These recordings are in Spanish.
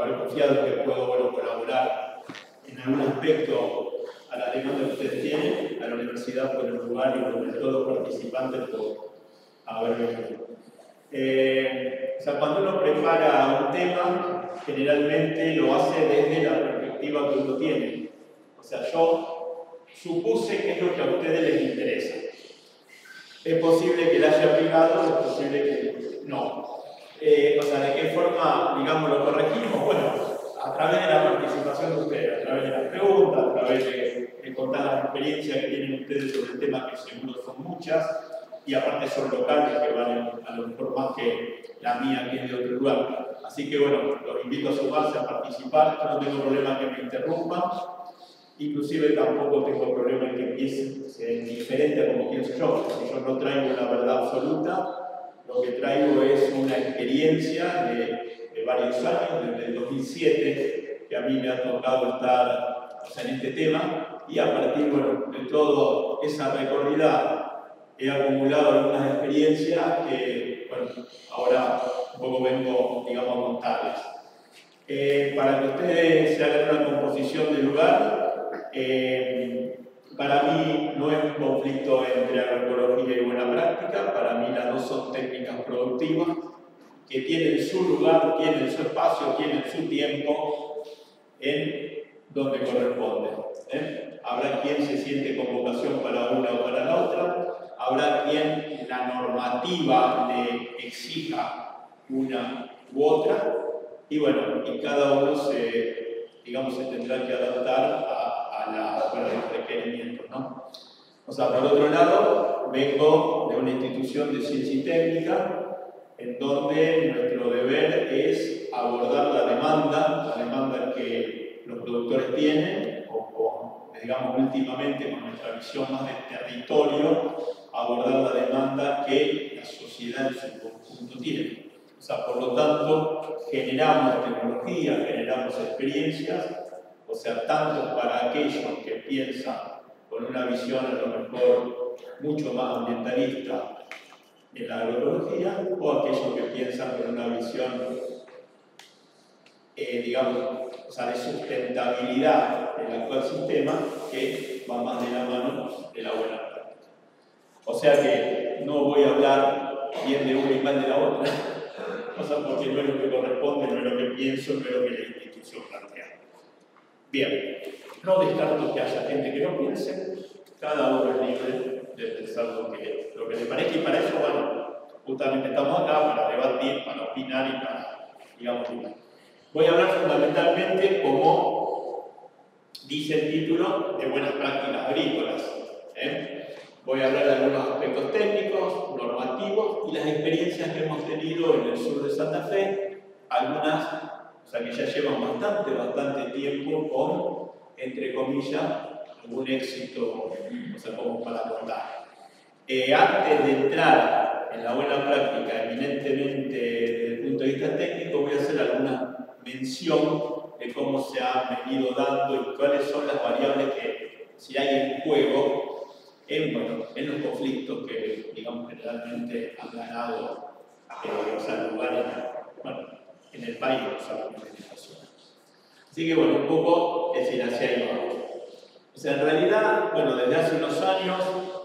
haber confiado en que puedo colaborar en algún aspecto a la demanda que ustedes tienen, a la universidad por el lugar y por todos los participantes por haber venido. O sea, cuando uno prepara un tema, generalmente lo hace desde la perspectiva que uno tiene. O sea, yo supuse que es lo que a ustedes les interesa. Es posible que la haya aplicado, es posible que no. O sea, ¿de qué forma, digamos, lo corregimos? Bueno, a través de la participación de ustedes, a través de las preguntas, a través de contar las experiencias que tienen ustedes sobre el tema, que seguro son muchas, y aparte son locales que valen a lo mejor más que la mía, que es de otro lugar. Así que bueno, los invito a sumarse, a participar. Yo no tengo problema que me interrumpan, inclusive tampoco tengo problema en que empiecen diferente a como pienso yo. Si yo no traigo una verdad absoluta, lo que traigo es una experiencia de varios años, desde el 2007, que a mí me ha tocado estar, o sea, en este tema, y a partir, bueno, de toda esa recorrida he acumulado algunas experiencias que, bueno, ahora un poco vengo, digamos, a contarles. Para que ustedes se hagan una composición del lugar, para mí no es un conflicto entre agroecología y buena práctica, para mí las dos son técnicas productivas que tienen su lugar, tienen su espacio, tienen su tiempo en donde corresponde. Habrá quien se siente con vocación para una o para la otra, habrá quien la normativa le exija una u otra, y bueno, y cada uno se tendrá que adaptar a los requerimientos, ¿no? O sea, por otro lado, vengo de una institución de ciencia y técnica en donde nuestro deber es abordar la demanda que los productores tienen, o digamos últimamente con nuestra visión más de territorio, abordar la demanda que la sociedad en su conjunto tiene. O sea, por lo tanto, generamos tecnología, generamos experiencias, o sea, tanto para aquellos que piensan con una visión a lo mejor mucho más ambientalista en la agroecología, o aquellos que piensan con una visión, digamos, o sea, de sustentabilidad del actual sistema, que va más de la mano de la buena práctica. O sea que no voy a hablar bien de una y mal de la otra, o sea, porque no es lo que corresponde, no es lo que pienso, no es lo que la institución plantea. Bien, no descarto que haya gente que no piense, cada uno es libre de pensar lo que le parezca, y para eso, bueno, justamente estamos acá para debatir, para opinar y para, digamos, voy a hablar fundamentalmente, como dice el título, de buenas prácticas agrícolas. Voy a hablar de algunos aspectos técnicos, normativos y las experiencias que hemos tenido en el sur de Santa Fe, algunas, o sea, que ya llevan bastante tiempo con, entre comillas, algún éxito, o sea, como para contar. Antes de entrar en la buena práctica, eminentemente desde el punto de vista técnico, voy a hacer alguna mención de cómo se ha venido dando y cuáles son las variables que, si hay en juego, en los conflictos que, digamos, generalmente han ganado, lugar en el país, no solamente en esta zona. Así que, bueno, un poco, es decir, hacia ahí vamos. O sea, en realidad, bueno, desde hace unos años,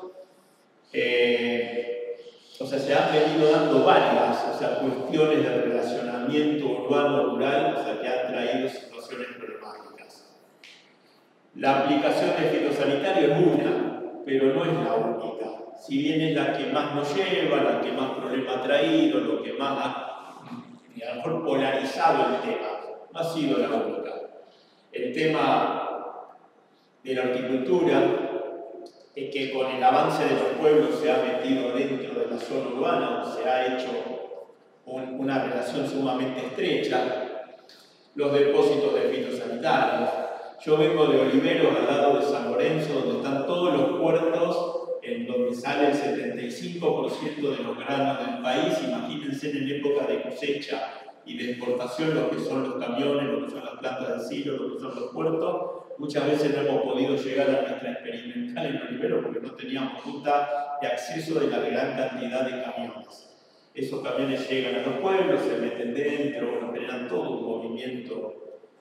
se han venido dando varias, cuestiones de relacionamiento urbano-rural, que han traído situaciones problemáticas. La aplicación del fitosanitario es una, pero no es la única. Si bien es la que más nos lleva, la que más problema ha traído, lo que más ha, a lo mejor, polarizado el tema, no ha sido la única. El tema de la horticultura, que con el avance de los pueblos se ha metido dentro de la zona urbana, se ha hecho una relación sumamente estrecha, los depósitos de fitosanitarios. Yo vengo de Oliveros, al lado de San Lorenzo, donde están todos los puertos, en donde sale el 75% de los granos del país. Imagínense en época de cosecha y de exportación lo que son los camiones, lo que son las plantas de silo, lo que son los puertos. Muchas veces no hemos podido llegar a nuestra experimental en Oliveros porque no teníamos ruta de acceso de la gran cantidad de camiones. Esos camiones llegan a los pueblos, se meten dentro, bueno, generan todo un movimiento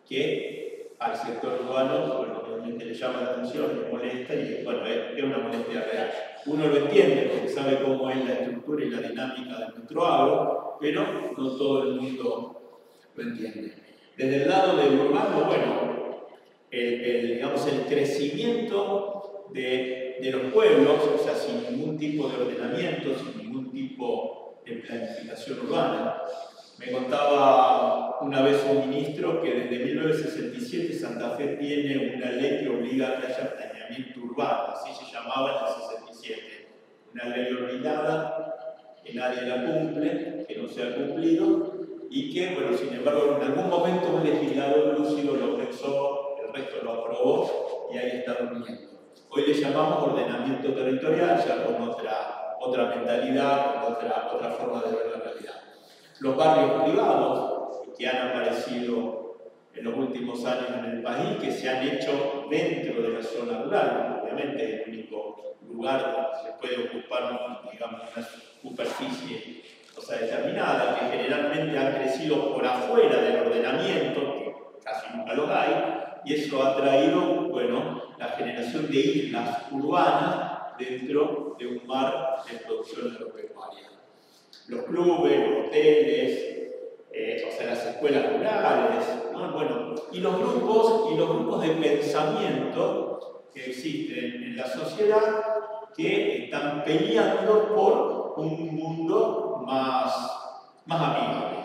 que al sector urbano, bueno, obviamente le llama la atención, le molesta y bueno, es una molestia real. Uno lo entiende porque sabe cómo es la estructura y la dinámica de nuestro agro, pero no todo el mundo lo entiende. Desde el lado del urbano, bueno, digamos, el crecimiento de los pueblos, o sea, sin ningún tipo de ordenamiento, sin ningún tipo de planificación urbana. Me contaba una vez un ministro que desde 1967 Santa Fe tiene una ley que obliga a que haya planeamiento urbano, así se llamaba en el 67. Una ley olvidada, que nadie la cumple, que no se ha cumplido, y que, bueno, sin embargo, en algún momento un legislador lúcido lo pensó, el resto lo aprobó, y ahí está durmiendo. Hoy le llamamos ordenamiento territorial, ya con otra mentalidad, con otra forma de ver la realidad. Los barrios privados que han aparecido en los últimos años en el país, que se han hecho dentro de la zona rural, obviamente es el único lugar donde se puede ocupar, digamos, una superficie, o sea, determinada, que generalmente han crecido por afuera del ordenamiento, que casi nunca lo hay, y eso ha traído, bueno, la generación de islas urbanas dentro de un mar de producción agropecuaria. Los clubes, los hoteles, o sea, las escuelas rurales, ¿no? Bueno, y los grupos de pensamiento que existen en la sociedad que están peleando por un mundo más amigable,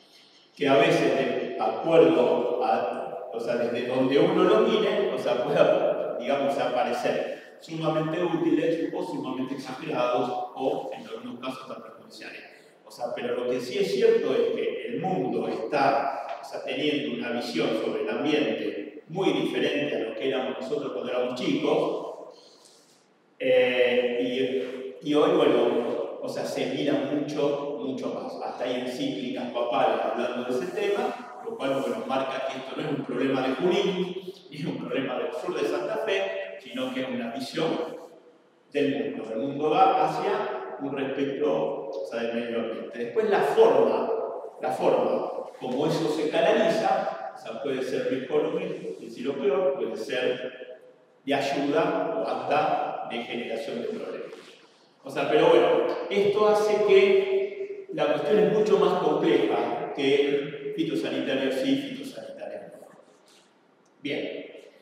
que a veces de acuerdo a, o sea, desde donde uno lo mire, o sea, pueda, digamos, aparecer sumamente útiles o sumamente exagerados o en algunos casos tan perjudiciales. O sea, pero lo que sí es cierto es que el mundo está, o sea, teniendo una visión sobre el ambiente muy diferente a lo que éramos nosotros cuando éramos chicos, y hoy, bueno, o sea, se mira mucho más. Hasta hay encíclicas papales hablando de ese tema, lo cual, bueno, marca que esto no es un problema de Junín, ni es un problema del sur de Santa Fe, sino que es una visión del mundo. El mundo va hacia un respeto, o sea, del medio ambiente. Después la forma, como eso se canaliza, o sea, puede ser mejor o decirlo peor, puede ser de ayuda o hasta de generación de problemas. O sea, pero bueno, esto hace que la cuestión es mucho más compleja que el fitosanitario sí, fitosanitario no. Bien.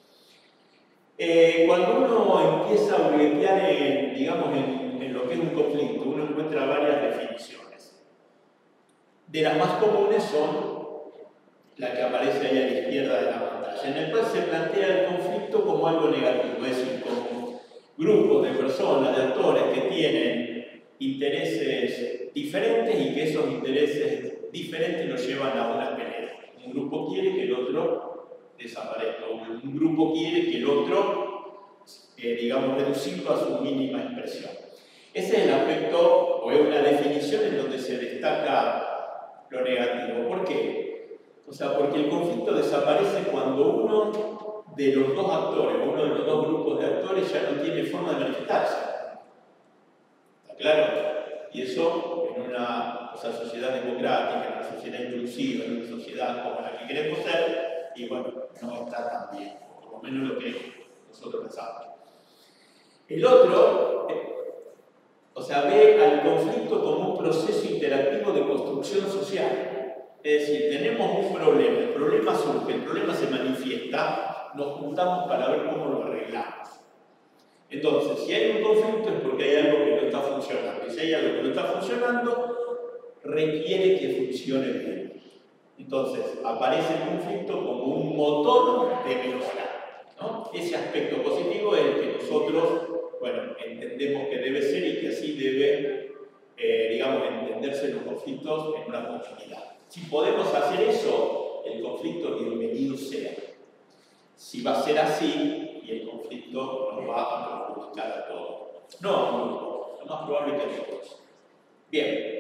Cuando uno empieza a juguetear en lo que es un conflicto, uno encuentra varias definiciones. De las más comunes son la que aparece ahí a la izquierda de la pantalla, en el cual se plantea el conflicto como algo negativo, es decir, como grupos de personas, de actores que tienen intereses diferentes y que esos intereses diferentes los llevan a una pelea. Un grupo quiere que el otro desaparezca, un grupo quiere que el otro, digamos, reducirlo a su mínima expresión. Ese es el aspecto, o es una definición en donde se destaca lo negativo. ¿Por qué? O sea, porque el conflicto desaparece cuando uno de los dos actores, uno de los dos grupos de actores ya no tiene forma de manifestarse. ¿Está claro? Y eso en una sociedad democrática, en una sociedad inclusiva, en una sociedad como la que queremos ser, y bueno, no está tan bien, por lo menos lo que nosotros pensamos. El otro, o sea, ve al conflicto como un proceso interactivo de construcción social. Es decir, tenemos un problema, el problema surge, el problema se manifiesta, nos juntamos para ver cómo lo arreglamos. Entonces, si hay un conflicto es porque hay algo que no está funcionando. Y si hay algo que no está funcionando, requiere que funcione bien. Entonces, aparece el conflicto como un motor de velocidad, ¿no? Ese aspecto positivo es el que nosotros, bueno, entendemos que debe ser y que así debe, digamos, entenderse los conflictos en una comunidad. Si podemos hacer eso, el conflicto bienvenido sea. Si va a ser así, y el conflicto nos va a perjudicar a todos. No a un grupo, lo más probable que a todos. Bien.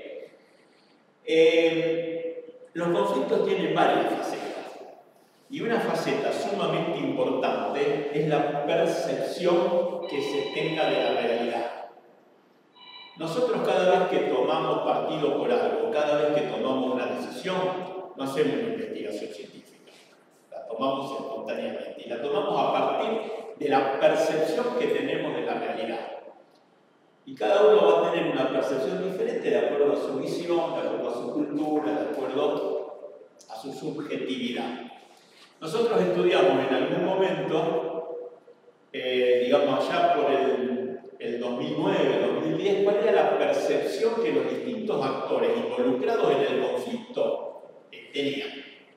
Los conflictos tienen varias facetas. Y una faceta sumamente importante es la percepción que se tenga de la realidad. Nosotros cada vez que tomamos partido por algo, cada vez que tomamos una decisión, no hacemos una investigación científica, la tomamos espontáneamente y la tomamos a partir de la percepción que tenemos de la realidad. Y cada uno va a tener una percepción diferente de acuerdo a su visión, de acuerdo a su cultura, de acuerdo a su subjetividad. Nosotros estudiamos en algún momento, digamos allá por el 2009, 2010, cuál era la percepción que los distintos actores involucrados en el conflicto tenían.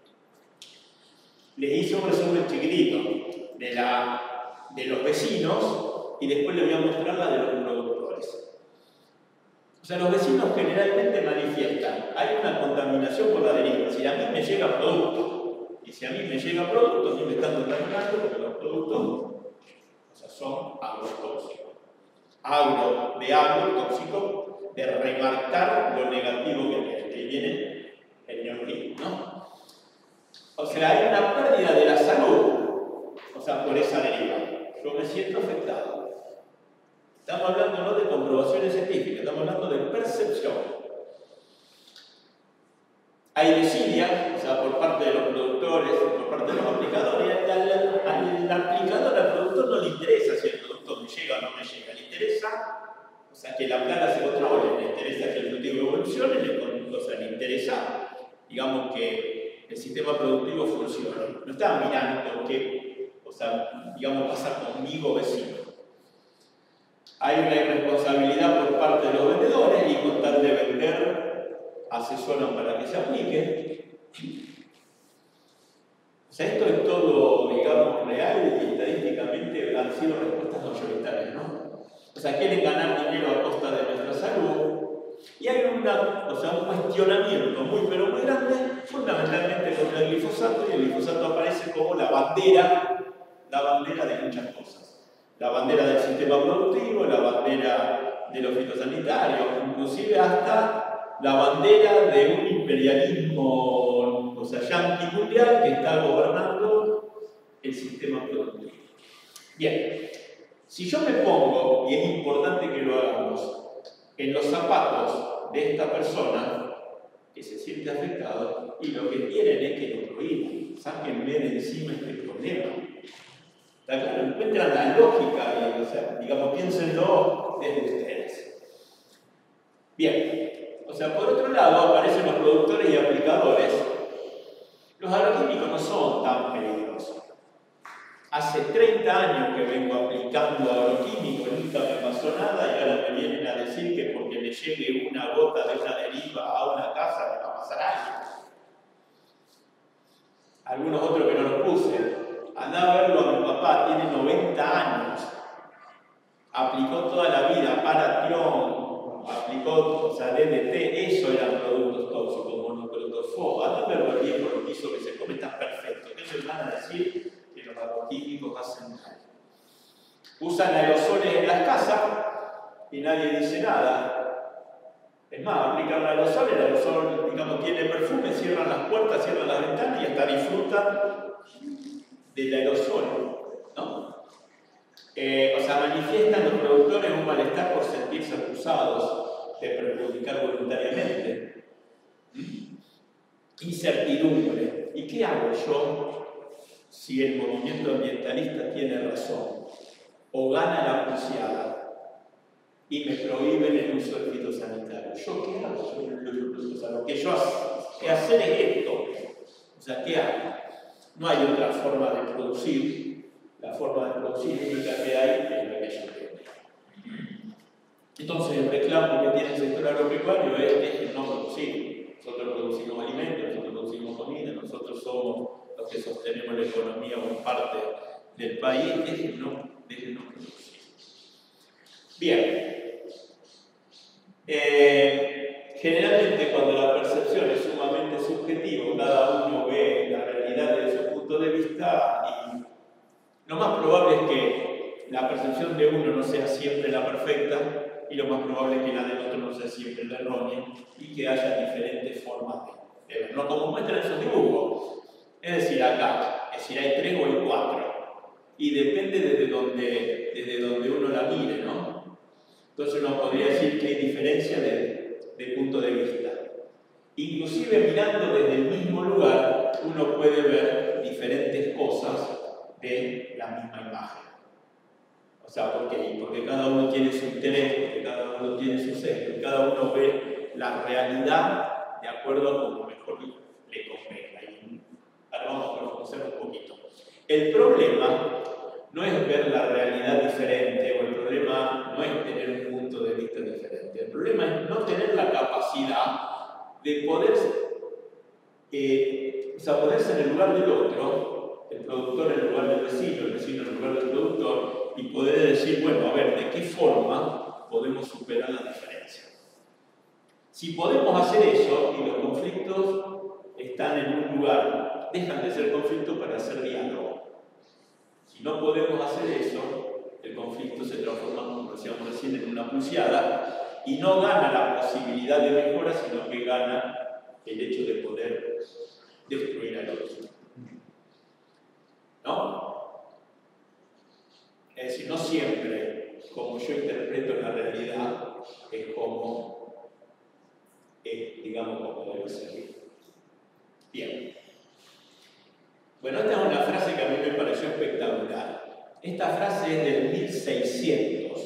Les hice un resumen chiquitito de los vecinos y después les voy a mostrar la de los productores. O sea, los vecinos generalmente manifiestan, hay una contaminación por la deriva. Si a mí me llega producto, y si a mí me llega producto, a mí me están contaminando porque los productos son agrotóxicos. Agrotóxico, de remarcar lo negativo que tiene. Ahí viene el neoquímico, ¿no? O sea, hay una pérdida de la salud, o sea, por esa deriva. Yo me siento afectado. Estamos hablando no de comprobaciones científicas, estamos hablando de percepción. Hay desidia, o sea, por parte de los productores, por parte de los aplicadores. Al aplicador, al productor no le interesa si el producto me llega o no me llega. Le interesa, o sea, que la plaga se controle, le interesa que el cultivo evolucione, le interesa, digamos, que el sistema productivo funcione. No está mirando qué, o sea, digamos, pasa conmigo vecino. Hay una irresponsabilidad por parte de los vendedores y con tal de vender, asesoran para que se aplique. O sea, esto es todo, digamos, real y estadísticamente han sido respuestas mayoritarias, ¿no? O sea, quieren ganar dinero a costa de nuestra salud. Y hay un cuestionamiento pero muy grande, fundamentalmente contra el glifosato, y el glifosato aparece como la bandera de muchas cosas. La bandera del sistema productivo, la bandera de los fitosanitarios, inclusive hasta la bandera de un imperialismo, o sea, yanqui mundial que está gobernando el sistema productivo. Bien, si yo me pongo, y es importante que lo hagamos, en los zapatos de esta persona que se siente afectado, y lo que quieren es que lo prohíban, sáquenme de encima este problema. ¿Está claro? Encuentran la lógica, y, o sea, digamos, piénsenlo desde ustedes. Bien, o sea, por otro lado aparecen los productores y aplicadores. Los agroquímicos no son tan peligrosos. Hace 30 años que vengo aplicando agroquímicos, nunca me pasó nada y ahora me vienen a decir que porque me llegue una gota de una deriva a una casa me va a pasar algo. Algunos otros que no los puse. Andá a verlo a mi papá, tiene 90 años. Aplicó toda la vida Paratión, aplicó, o sea, DDT, eso eran productos tóxicos, monocrotofobo. Andá a verlo bien por lo que hizo que se come, está perfecto. Ellos van a decir que los agroquímicos hacen mal. Usan aerosoles en las casas y nadie dice nada. Es más, aplican el aerosol, digamos, tiene perfume, cierran las puertas, cierran las ventanas y hasta disfrutan del aerosol, ¿no? O sea, manifiestan los productores un malestar por sentirse acusados de perjudicar voluntariamente. Incertidumbre. ¿Y qué hago yo si el movimiento ambientalista tiene razón? O gana la pulseada y me prohíben el uso del fitosanitario. ¿Yo qué hago? O sea, lo que yo que hacer es esto. O sea, ¿qué hago? No hay otra forma de producir. La forma de producir única que hay es la que yo tengo. Entonces, el reclamo que tiene el sector agropecuario es no producir. Nosotros producimos alimentos, nosotros producimos comida, nosotros somos los que sostenemos la economía o en parte del país. Dejen no producir. Bien. Generalmente, cuando la percepción es sumamente subjetiva, cada uno ve la realidad desde su punto de vista y lo más probable es que la percepción de uno no sea siempre la perfecta y lo más probable es que la del otro no sea siempre la errónea y que haya diferentes formas de verlo, como muestran esos dibujos. Es decir, acá, hay 3 o hay 4 y depende desde donde uno la mire, ¿no? Entonces uno podría decir que hay diferencia de punto de vista. Inclusive mirando desde el mismo lugar, uno puede ver diferentes cosas de la misma imagen. O sea, ¿por qué? Porque cada uno tiene su interés, porque cada uno tiene su sesgo, cada uno ve la realidad de acuerdo a como mejor le convenga. Ahora vamos a profundizar un poquito. El problema no es ver la realidad diferente, o el problema no es tener un punto de vista diferente. El problema es no tener la capacidad de poderse en el lugar del otro, el productor en el lugar del vecino, el vecino en el lugar del productor, y poder decir, bueno, a ver, ¿de qué forma podemos superar la diferencia? Si podemos hacer eso y los conflictos están en un lugar, dejan de ser conflictos para ser diálogo. Si no podemos hacer eso, el conflicto se transforma, como decíamos recién, en una pulseada y no gana la posibilidad de mejora, sino que gana el hecho de poder destruir al otro. ¿No? Es decir, no siempre, como yo interpreto la realidad, es como digamos, como debe ser. Bien. Bueno, esta es una frase que a mí me pareció espectacular. Esta frase es del 1600.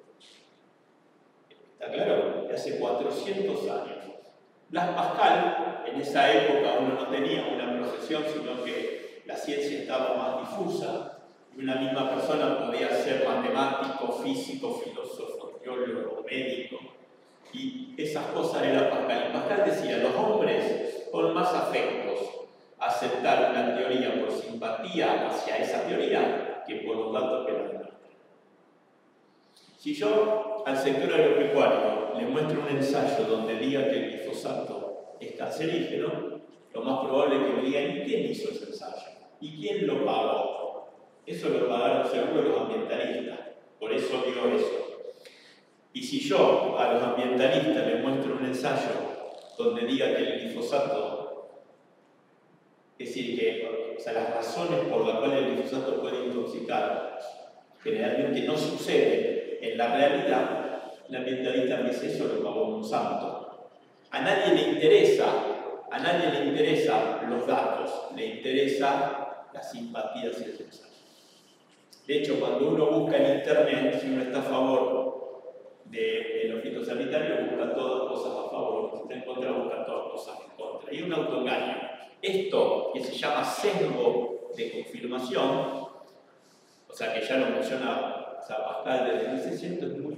¿Está claro? De hace 400 años. Blas Pascal, en esa época uno no tenía una profesión, sino que la ciencia estaba más difusa, y una misma persona podía ser matemático, físico, filósofo, teólogo, médico, y esas cosas era Pascal. Y Pascal decía, los hombres con más afectos aceptar una teoría por simpatía hacia esa teoría que por los datos que la demuestran. Si yo al sector agropecuario le muestro un ensayo donde diga que el glifosato es cancerígeno, lo más probable es que me digan, ¿y quién hizo ese ensayo? ¿Y quién lo pagó? Eso lo pagaron seguro los ambientalistas, por eso digo eso. Y si yo a los ambientalistas les muestro un ensayo donde diga que el glifosato, es decir, que las razones por las cuales el glifosato puede intoxicar generalmente no suceden en la realidad, el ambientalista me dice, eso lo pagó Monsanto. A nadie le interesa los datos, le interesa la simpatía hacia el ensayo. De hecho, cuando uno busca en internet, si uno está a favor de los fitosanitarios, busca todas cosas a favor, si está en contra, busca todas cosas en contra. Y un autoengaño. Esto, que se llama sesgo de confirmación, o sea, que ya lo menciona Pascal desde 1600, es muy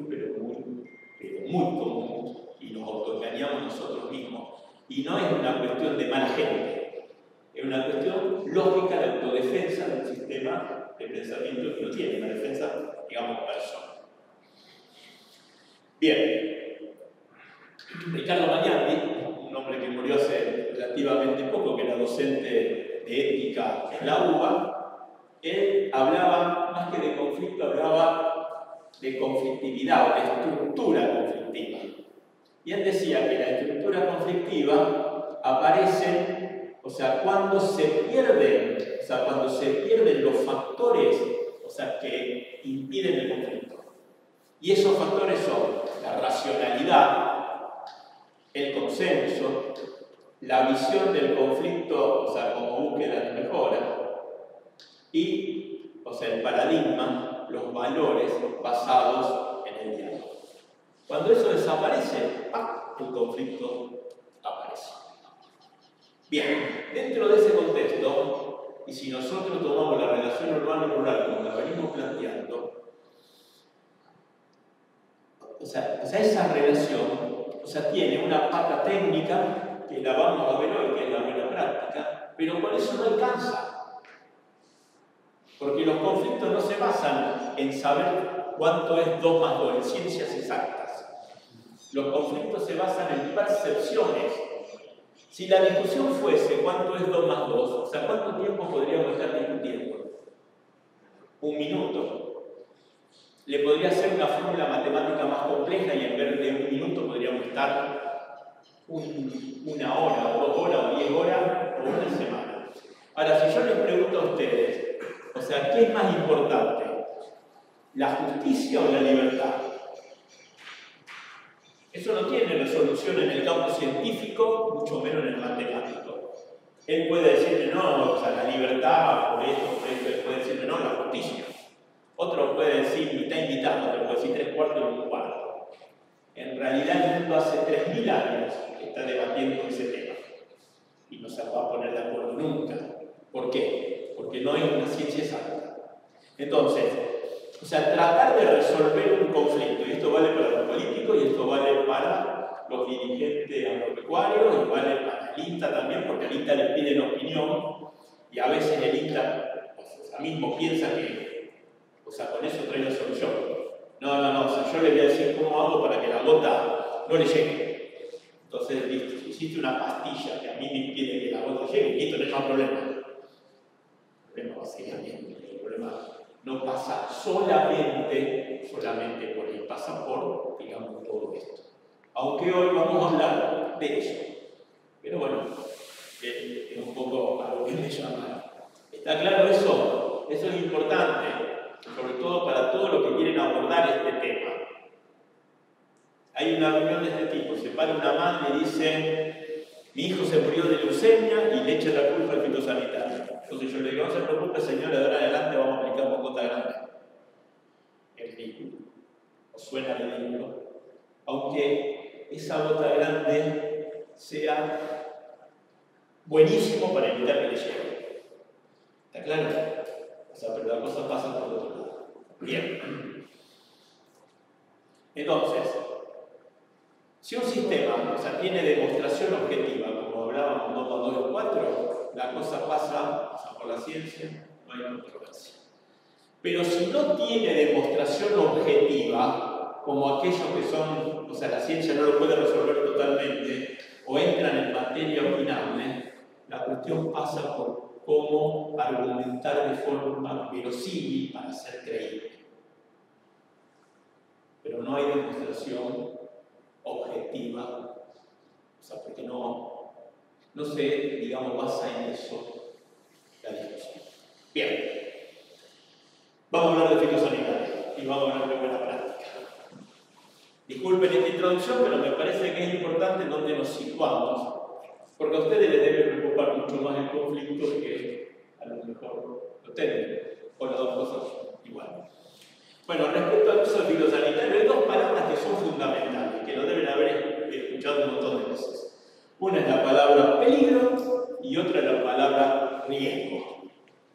común, y nos autoengañamos nosotros mismos. Y no es una cuestión de mala gente, es una cuestión lógica de autodefensa del sistema de pensamiento que no tiene, una defensa, digamos, personal. Bien, Ricardo Magnanti, un hombre que murió hace relativamente poco, que era docente de ética en la UBA, él hablaba, más que de conflicto, hablaba de conflictividad o de estructura conflictiva. Y él decía que la estructura conflictiva aparece, cuando se pierden los factores, que impiden el conflicto. Y esos factores son la racionalidad, el consenso, la visión del conflicto, como búsqueda de mejora, y, el paradigma, los valores basados en el diálogo. Cuando eso desaparece, el conflicto aparece. Bien, dentro de ese contexto, y si nosotros tomamos la relación urbano-rural como la venimos planteando, esa relación, tiene una pata técnica, que la vamos a ver hoy, que es la buena práctica, pero con eso no alcanza. Porque los conflictos no se basan en saber cuánto es 2 más 2, en ciencias exactas. Los conflictos se basan en percepciones. Si la discusión fuese cuánto es 2 más 2, ¿cuánto tiempo podríamos estar discutiendo? 1 minuto. Le podría hacer una fórmula matemática más compleja y en vez de 1 minuto podríamos estar 1 hora, o 2 horas, o 10 horas, o 1 semana. Ahora, si yo les pregunto a ustedes, ¿qué es más importante? ¿La justicia o la libertad? Eso no tiene resolución en el campo científico, mucho menos en el matemático. Él puede decirle no, o sea, la libertad, por esto, él puede decirle no, la justicia. Otro puede decir mitad y mitad, otro puede decir 3/4 y 1/4. En realidad el mundo hace 3000 años que está debatiendo ese tema. Y no se va a poner de acuerdo nunca. ¿Por qué? Porque no es una ciencia exacta. Entonces, o sea, tratar de resolver un conflicto, y esto vale para los políticos, y esto vale para los dirigentes agropecuarios, y vale para el INTA también, porque al INTA le piden opinión, y a veces el INTA mismo piensa que, o sea, con eso trae la solución. No, o sea, yo le voy a decir cómo hago para que la gota no le llegue. Entonces, listo, hiciste una pastilla que a mí me impide que la gota llegue, listo, no hay más problema. El problema va a seguir habiendo, el problema no pasa solamente por ahí, pasa por, digamos, todo esto. Aunque hoy vamos a hablar de eso. Pero bueno, es un poco algo que me llama. ¿Está claro eso? Eso es importante, sobre todo para todos los que quieren abordar este tema. Hay una reunión de este tipo, se para una madre y dice, mi hijo se murió de leucemia y le echa la culpa al fitosanitario. Entonces yo le digo, no se preocupe señora, de ahora en adelante vamos a aplicar una gota grande. Es ridículo, o suena ridículo, aunque esa gota grande sea buenísimo para evitar que le llegue. ¿Está claro? O sea, pero la cosa pasa por otro lado. Bien. Entonces, si un sistema, o sea, tiene demostración objetiva, como hablábamos 2 más 2 es 4, la cosa pasa, o sea, por la ciencia, no hay controversia. Pero si no tiene demostración objetiva, como aquellos que son, o sea, la ciencia no lo puede resolver totalmente, o entran en materia opinable, la cuestión pasa por cómo argumentar de forma verosímil para ser creíble. Pero no hay demostración objetiva, o sea, porque no se, digamos, basa en eso la discusión. Bien, vamos a hablar de fitosanitarios y vamos a hablar de buena práctica. Disculpen esta introducción, pero me parece que es importante donde nos situamos, porque a ustedes les debe preocupar mucho más el conflicto que a lo mejor lo tienen, o las dos cosas igual. Bueno, respecto al uso del fitosanitario, hay 2 palabras que son fundamentales, que lo deben haber escuchado un montón de veces. Una es la palabra peligro y otra es la palabra riesgo.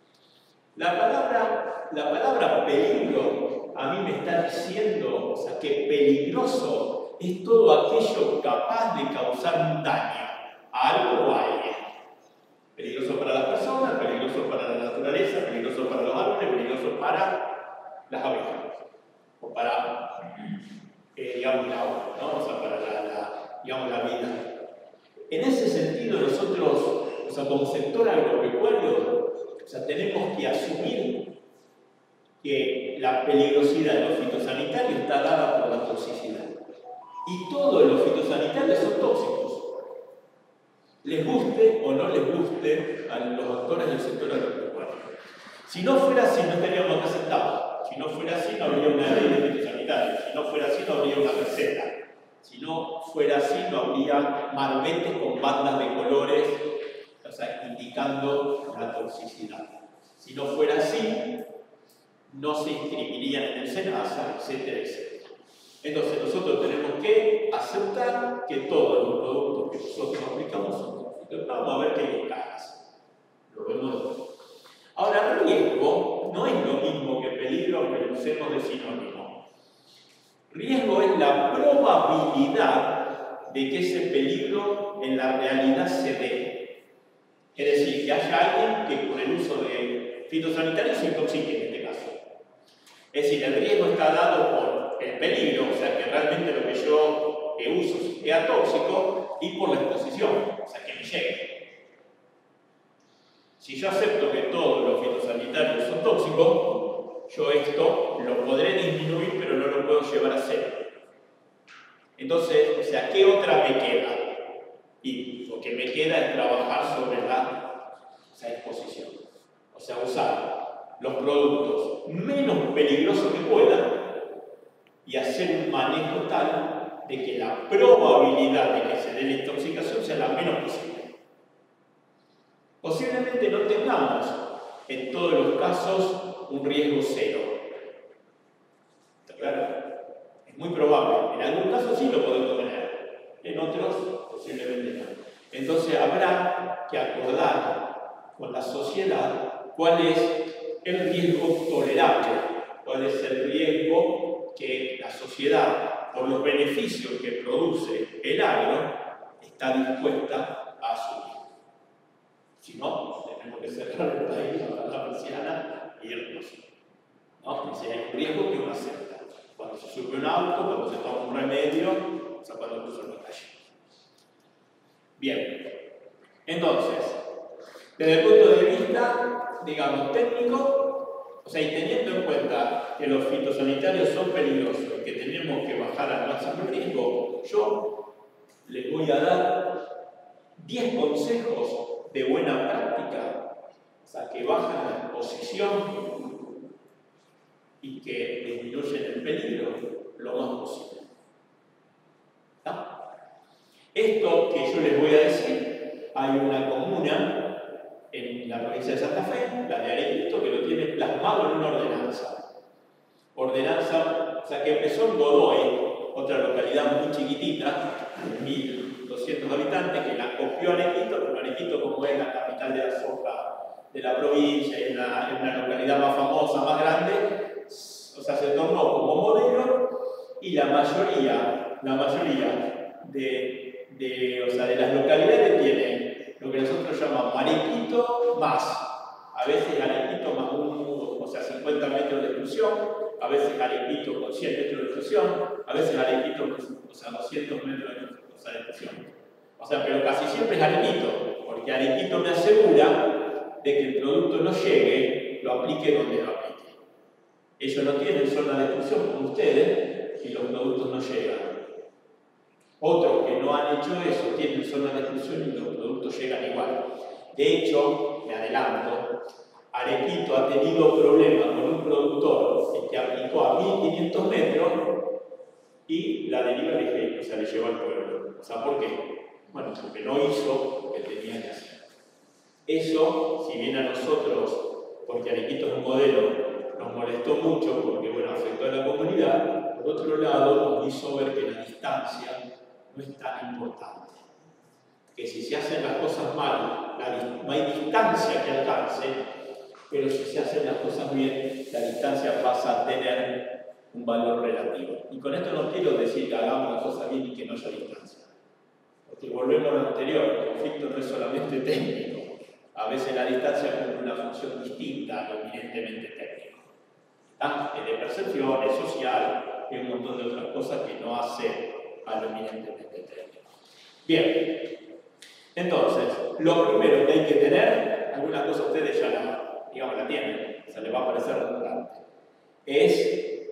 La palabra peligro a mí me está diciendo, o sea, que peligroso es todo aquello capaz de causar un daño a algo o a alguien. Peligroso para las personas, peligroso para la naturaleza, peligroso para los árboles, peligroso para las abejas, o para, digamos, el agua, ¿no? O sea, para digamos, la vida. En ese sentido, nosotros, o sea, como sector agropecuario, o sea, tenemos que asumir que la peligrosidad de los fitosanitarios está dada por la toxicidad. Y todos los fitosanitarios son tóxicos. Les guste o no les guste a los actores del sector agropecuario. Si no fuera así, no estaríamos acá sentados. Si no fuera así, no habría una ley de fitosanitarios. Si no fuera así, no habría una receta. Si no fuera así, no habría marbetes con bandas de colores, o sea, indicando la toxicidad. Si no fuera así, no se inscribirían en el SENASA, etcétera, etcétera. Entonces, nosotros tenemos que aceptar que todos los productos que nosotros aplicamos son tóxicos. Vamos a ver qué hay en cajas. Lo vemos después. Ahora, riesgo no es lo mismo que peligro, aunque lo usemos de sinónimo. Riesgo es la probabilidad de que ese peligro en la realidad se dé. Es decir, que haya alguien que con el uso de fitosanitarios se intoxique en este caso. Es decir, el riesgo está dado por el peligro, o sea, que realmente lo que yo uso sea tóxico, y por la exposición, o sea, que me llegue. Si yo acepto que todos los fitosanitarios son tóxicos, yo esto lo podré disminuir, pero no lo puedo llevar a cero. Entonces, o sea, ¿qué otra me queda? Y lo que me queda es trabajar sobre esa exposición. O sea, usar los productos menos peligrosos que pueda y hacer un manejo tal de que la probabilidad de que se dé la intoxicación sea la menos posible. Posiblemente no tengamos en todos los casos un riesgo cero. ¿Está claro? Es muy probable. En algún caso sí lo podemos tener, en otros posiblemente no. Entonces habrá que acordar con la sociedad cuál es el riesgo tolerable, cuál es el riesgo que la sociedad, por los beneficios que produce el agro, está dispuesta a asumir. Si no, tenemos que cerrar el país, bajar la persiana y irnos. ¿No? Si hay un riesgo que uno acepta. Cuando se sube un auto, cuando se toma un remedio, o sea, cuando cruza la calle. Bien. Entonces, desde el punto de vista, digamos, técnico, o sea, y teniendo en cuenta que los fitosanitarios son peligrosos y que tenemos que bajar al máximo riesgo, yo les voy a dar 10 consejos de buena práctica, o sea, que bajan la exposición y que disminuyen el peligro lo más posible. ¿Está? Esto que yo les voy a decir, hay una comuna en la provincia de Santa Fe, la de Arequito, que lo tiene plasmado en una ordenanza. Ordenanza, o sea, que empezó en Godoy, otra localidad muy chiquitita, de 1.200 habitantes, que la copió Arequito, pero Arequito, como es la capital de la soja de la provincia, y una localidad más famosa, más grande, o sea, se tornó como modelo, y la mayoría de las localidades tienen lo que nosotros llamamos Arequito más. A veces Arequito más o sea, 50 metros de exclusión, a veces Arequito con 100 metros de exclusión, a veces Arequito con 200 metros de exclusión. O sea, pero casi siempre es Arequito, porque Arequito me asegura de que el producto no llegue, lo aplique donde lo aplique. Ellos no tienen zona de exclusión como ustedes y los productos no llegan. Otros que no han hecho eso tienen zona de exclusión y los productos llegan igual. De hecho, me adelanto, Arequito ha tenido problemas con un productor que aplicó a 1.500 metros y la deriva o sea, le llevó al pueblo. O sea, ¿por qué? Bueno, porque no hizo lo que tenía que hacer. Eso, si bien a nosotros, porque Arequito es un modelo, nos molestó mucho porque, bueno, afectó a la comunidad, por otro lado, nos hizo ver que la distancia no es tan importante. Que si se hacen las cosas mal, no hay distancia que alcance, pero si se hacen las cosas bien, la distancia pasa a tener un valor relativo. Y con esto no quiero decir que hagamos las cosas bien y que no haya distancia. Porque volvemos a lo anterior, el conflicto no es solamente técnico. A veces la distancia cumple una función distinta a lo eminentemente técnico. Es de percepción, es social, y un montón de otras cosas que no hace a lo eminentemente técnico. Bien, entonces, lo primero que hay que tener, algunas cosas ustedes ya la tienen, se les va a parecer redundante, es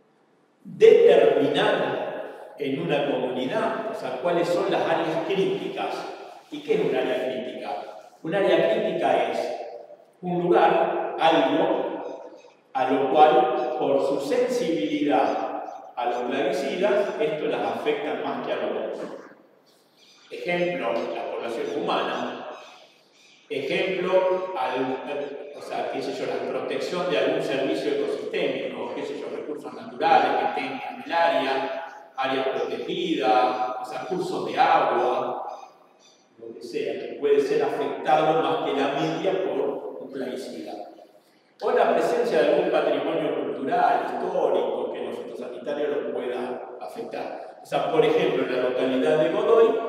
determinar en una comunidad, o sea, cuáles son las áreas críticas. ¿Y qué es un área crítica? Un área crítica es un lugar, algo, a lo cual, por su sensibilidad a los plaguicidas, esto las afecta más que a los otros. Ejemplo, la población humana. Ejemplo, o sea, qué sé yo, la protección de algún servicio ecosistémico, qué sé yo, recursos naturales que tengan el área protegida, o sea, cursos de agua, lo que sea, que puede ser afectado más que la media por un plaguicida. O la presencia de algún patrimonio cultural, histórico, que los fitosanitarios lo pueda afectar. O sea, por ejemplo, en la localidad de Godoy,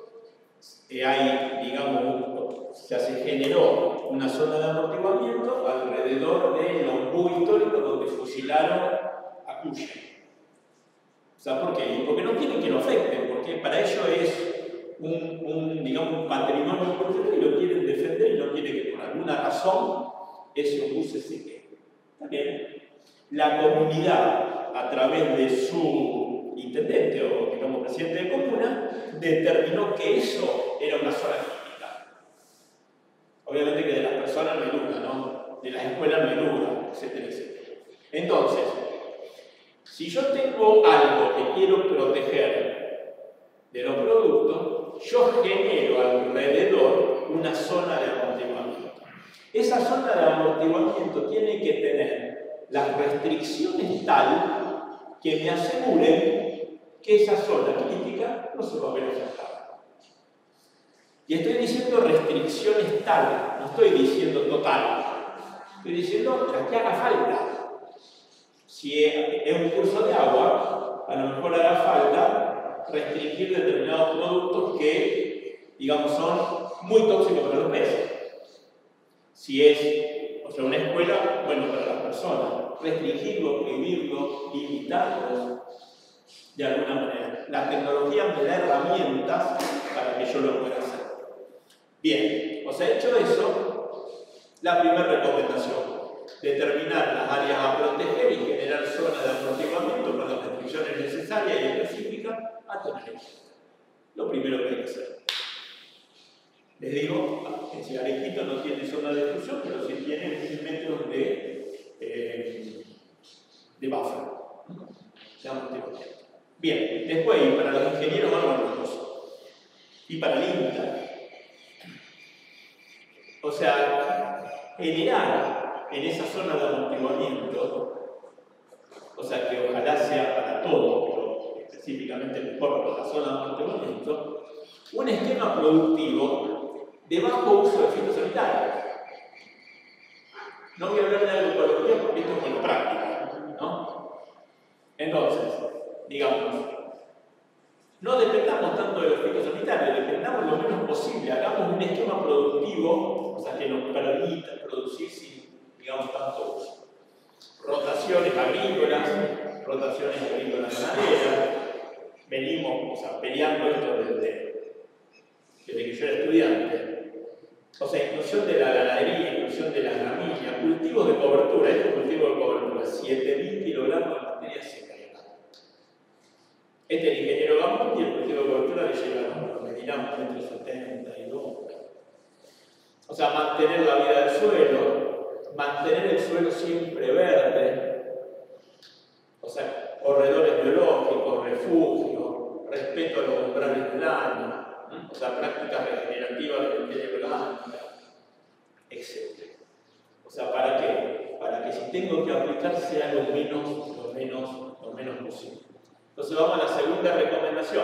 se generó una zona de amortiguamiento alrededor del ombú histórico donde fusilaron a Cuyen. O sea, ¿por qué? Porque no quieren que lo afecten, porque para ellos es un patrimonio cultural y lo quieren defender y no quieren que por alguna razón ese ombú se seque. ¿Está bien? La comunidad, a través de su intendente o presidente de comuna, determinó que eso era una zona crítica. Obviamente que de las personas no hay duda, ¿no? De las escuelas no hay duda, etcétera, etcétera. Entonces, Si yo tengo algo que quiero proteger de los productos, yo genero alrededor una zona de amortiguamiento. Esa zona de amortiguamiento tiene que tener las restricciones tal que me aseguren que esa zona crítica no se va a ver afectada. Y estoy diciendo restricciones tal, no estoy diciendo total. Estoy diciendo las que haga falta. Si es un curso de agua, a lo mejor hará falta restringir determinados productos que, digamos, son muy tóxicos para los peces. Si es, o sea, una escuela, bueno, para las personas, restringirlo, prohibirlo, limitarlo, de alguna manera. La tecnología me da herramientas para que yo lo pueda hacer. Bien, o sea, hecho eso, la primera recomendación, determinar las áreas a proteger y generar zonas de amortiguamiento con las restricciones necesarias y específicas a tener en cuenta. Lo primero que hay que hacer. Les digo que si Arequito no tiene zona de exclusión, pero sí tiene 1000 metros de buffer, de amortiguamiento. Bien, después, y para los ingenieros vamos a cosa. Y para el INTA. O sea, generar en esa zona de amortiguamiento, o sea que ojalá sea para todo, pero específicamente mejor para la zona de amortiguamiento, un esquema productivo de bajo uso de fitosanitarios. No voy a hablar de agroecología porque esto es con práctica, ¿no? Entonces, digamos, no dependamos tanto de los fitosanitarios, dependamos lo menos posible, hagamos un esquema productivo, o sea, que nos permita producir sin, digamos, tanto uso. Rotaciones agrícolas ganaderas, venimos, o sea, peleando esto desde que yo era estudiante. O sea, inclusión de la ganadería, inclusión de las gramíneas, cultivos de cobertura, estos cultivos de cobertura, 7.000 kilogramos de materia seca. Este es el ingeniero Gamón y el cultivo de cobertura le llegaron, medinamos 1,72 m. O sea, mantener la vida del suelo, mantener el suelo siempre verde, o sea, corredores biológicos, refugios, respeto a los umbrales del daño, o sea, prácticas regenerativas de materia orgánica, etc. O sea, ¿para qué? Para que si tengo que aplicar sea lo menos posible. Entonces vamos a la segunda recomendación.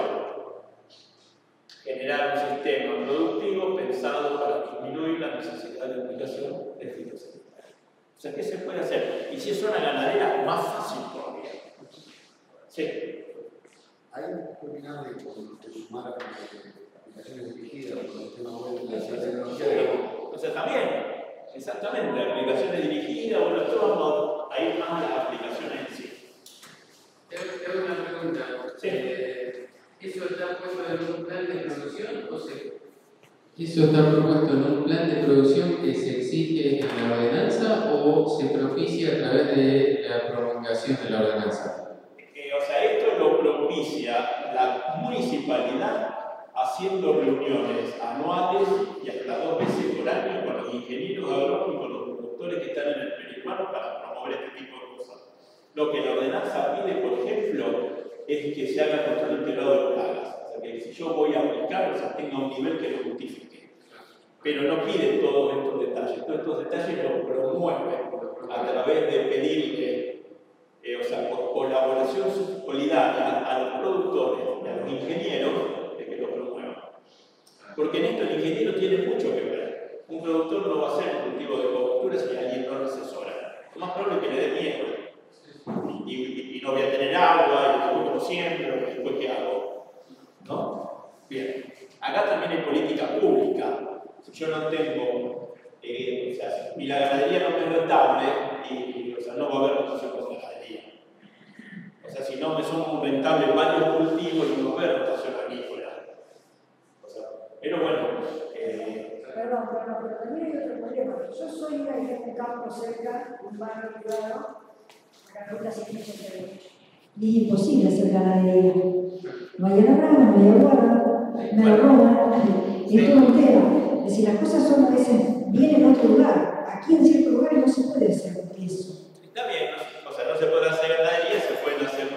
Generar un sistema productivo pensado para disminuir la necesidad de aplicación de fitosanitarios. O sea, ¿qué se puede hacer? Y si es una ganadera, más fácil todavía. Sí. ¿Hay un combinado de sumar aplicaciones dirigidas con el tema web de la tecnología? O sea, también, exactamente, aplicaciones dirigidas, bueno, esto vamos a ir más a las aplicaciones en sí. Tengo una pregunta. Sí. ¿Eso está puesto en un plan de producción o se...? ¿Eso está propuesto en un plan de producción que se exige en la ordenanza o se propicia a través de la promulgación de la ordenanza? O sea, esto lo propicia la municipalidad haciendo reuniones anuales y hasta 2 veces por año con los ingenieros agrónomos y con los productores que están en el periurbano para promover este tipo de cosas. Lo que la ordenanza pide, por ejemplo, es que se haga control integrado de plagas. O sea, que si yo voy a aplicar, o sea, tenga un nivel que lo justifique. Pero no pide todos estos detalles. Todos estos detalles los promueve a través de pedirle, o sea, por colaboración solidaria a los productores y a los ingenieros de que lo promuevan. Porque en esto el ingeniero tiene mucho que ver. Un productor no va a hacer un cultivo de cobertura si alguien no lo asesora. Lo más probable es que le dé miedo. Y no voy a tener agua, y después como siempre, después ¿qué hago? ¿No? Bien. Acá también hay política pública. Si yo no tengo, o sea, si la ganadería no es rentable, o sea, no va a haber rotación con la ganadería. O sea, si no me son rentables varios cultivos y no va a haber rotación agrícola. O sea, pero bueno. Perdón, pero también hay otro problema. Yo soy de un campo cerca, un barrio privado, acá no las y es imposible hacer ganadería. No hay brava, no hay guarda, me lo roban, es todo un tema. Es decir, las cosas son a veces vienen a otro lugar. Aquí en ciertos lugares no se puede hacer eso. Está bien, o sea, no se puede hacer ganadería, se pueden hacer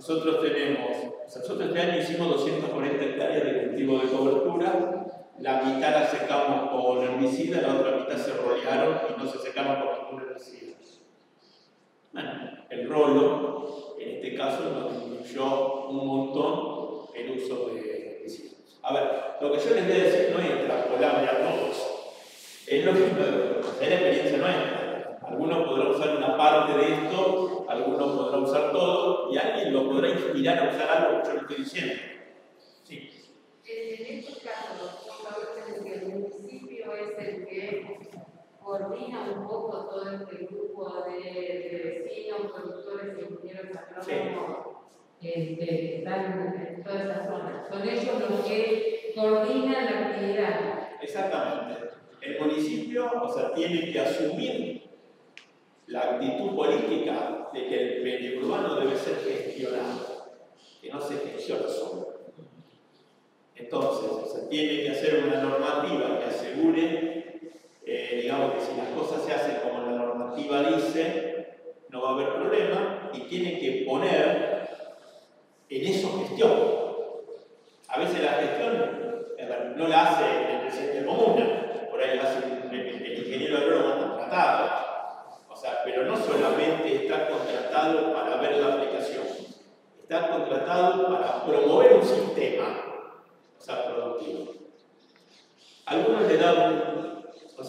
nosotros este año hicimos 240 hectáreas de cultivo de cobertura, la mitad la secamos con herbicida, la otra mitad se rolearon y no se secaron con ningún herbicida. Bueno, el rolo, en este caso, nos disminuyó un montón el uso de herbicidas. A ver, lo que yo les voy a decir no es extrapolable a todos. Es lo que es la experiencia nuestra. Algunos podrán usar una parte de esto, algunos podrán usar todo, y alguien lo podrá inspirar a usar algo que yo le estoy diciendo. Sí. En estos casos, que el municipio es el que coordina un poco todo este grupo de vecinos, productores e ingenieros agrónomos que están en toda esa zona. Son ellos los que coordinan la actividad. Exactamente. El municipio, tiene que asumir la actitud política de que el periurbano debe ser gestionado, que no se gestiona solo. Entonces, tiene que hacer una normativa que asegure, digamos que si las cosas se hacen como la normativa dice, no va a haber problema, y tiene que poner en eso gestión. A veces la gestión no la hace el presidente de comuna, por ahí la hace el ingeniero agrónomo contratado. Pero no solamente está contratado para ver la aplicación, está contratado para promover un sistema productivo. Algunos le dan,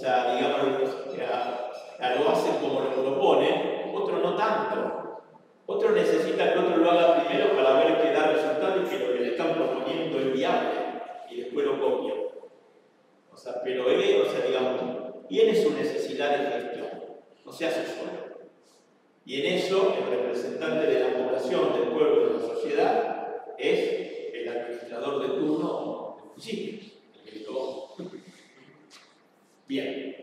lo hacen como lo proponen, otros no tanto. Otros necesitan que otro lo haga primero para ver qué da resultado y que lo que le están proponiendo es viable y después lo copian. Pero él, tiene su necesidad de gestión, no se hace solo. Y en eso, el representante de la población, del pueblo, de la sociedad, es el administrador de turno del municipio. Bien.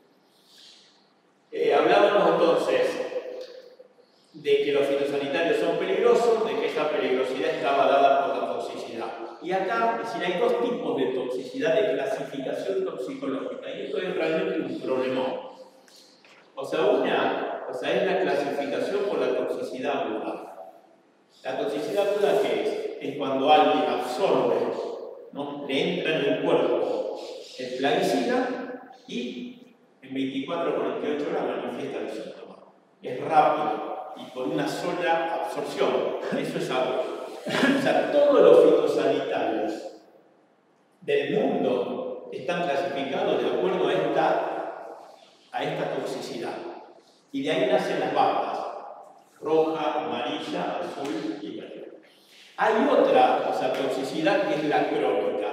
Hablábamos entonces de que los fitosanitarios son peligrosos, de que esa peligrosidad estaba dada por la toxicidad. Y acá, hay dos tipos de toxicidad, de clasificación toxicológica, y esto es realmente un problema. Una es la clasificación por la toxicidad aguda. La toxicidad aguda, ¿qué es? Es cuando alguien absorbe, ¿no? Le entra en el cuerpo el plaguicida y en 24 o 48 horas manifiesta el síntoma. Es rápido y por una sola absorción. Eso es agua. Todos los fitosanitarios del mundo están clasificados de acuerdo a esta toxicidad. Y de ahí nacen las barras: roja, amarilla, azul y verde. Hay otra toxicidad que es la crónica.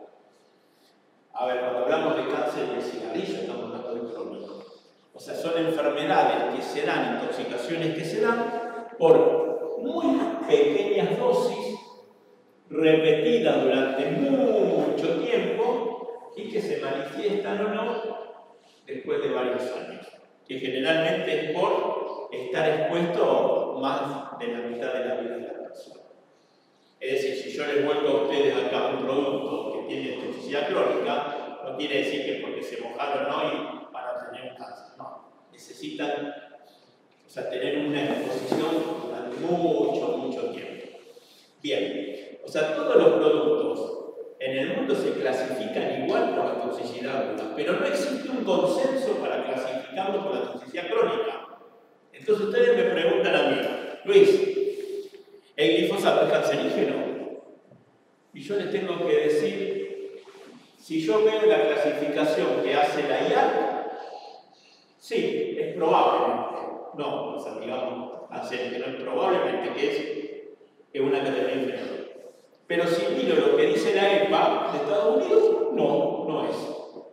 A ver, cuando hablamos de cáncer de cigarrillo, estamos hablando de crónico. Son enfermedades que se dan, intoxicaciones que se dan por muy pequeñas dosis, repetidas durante mucho tiempo y que se manifiestan o no después de varios años. Que generalmente es por estar expuesto más de la mitad de la vida de la persona. Es decir, si yo les vuelvo a ustedes acá un producto que tiene toxicidad crónica, no quiere decir que porque se mojaron hoy van a tener un cáncer. No, necesitan tener una exposición durante mucho tiempo. Bien, todos los productos en el mundo se clasifican igual por la toxicidad aguda, pero no existe un consenso para clasificarlo por la toxicidad crónica. Entonces ustedes me preguntan a mí: Luis, ¿el glifosato es cancerígeno? Y yo les tengo que decir, si yo veo la clasificación que hace la IA, sí, es probablemente. No, digamos, cancerígeno es probablemente que es una categoría inferior. Pero si miro lo que dice la EPA de Estados Unidos, no es.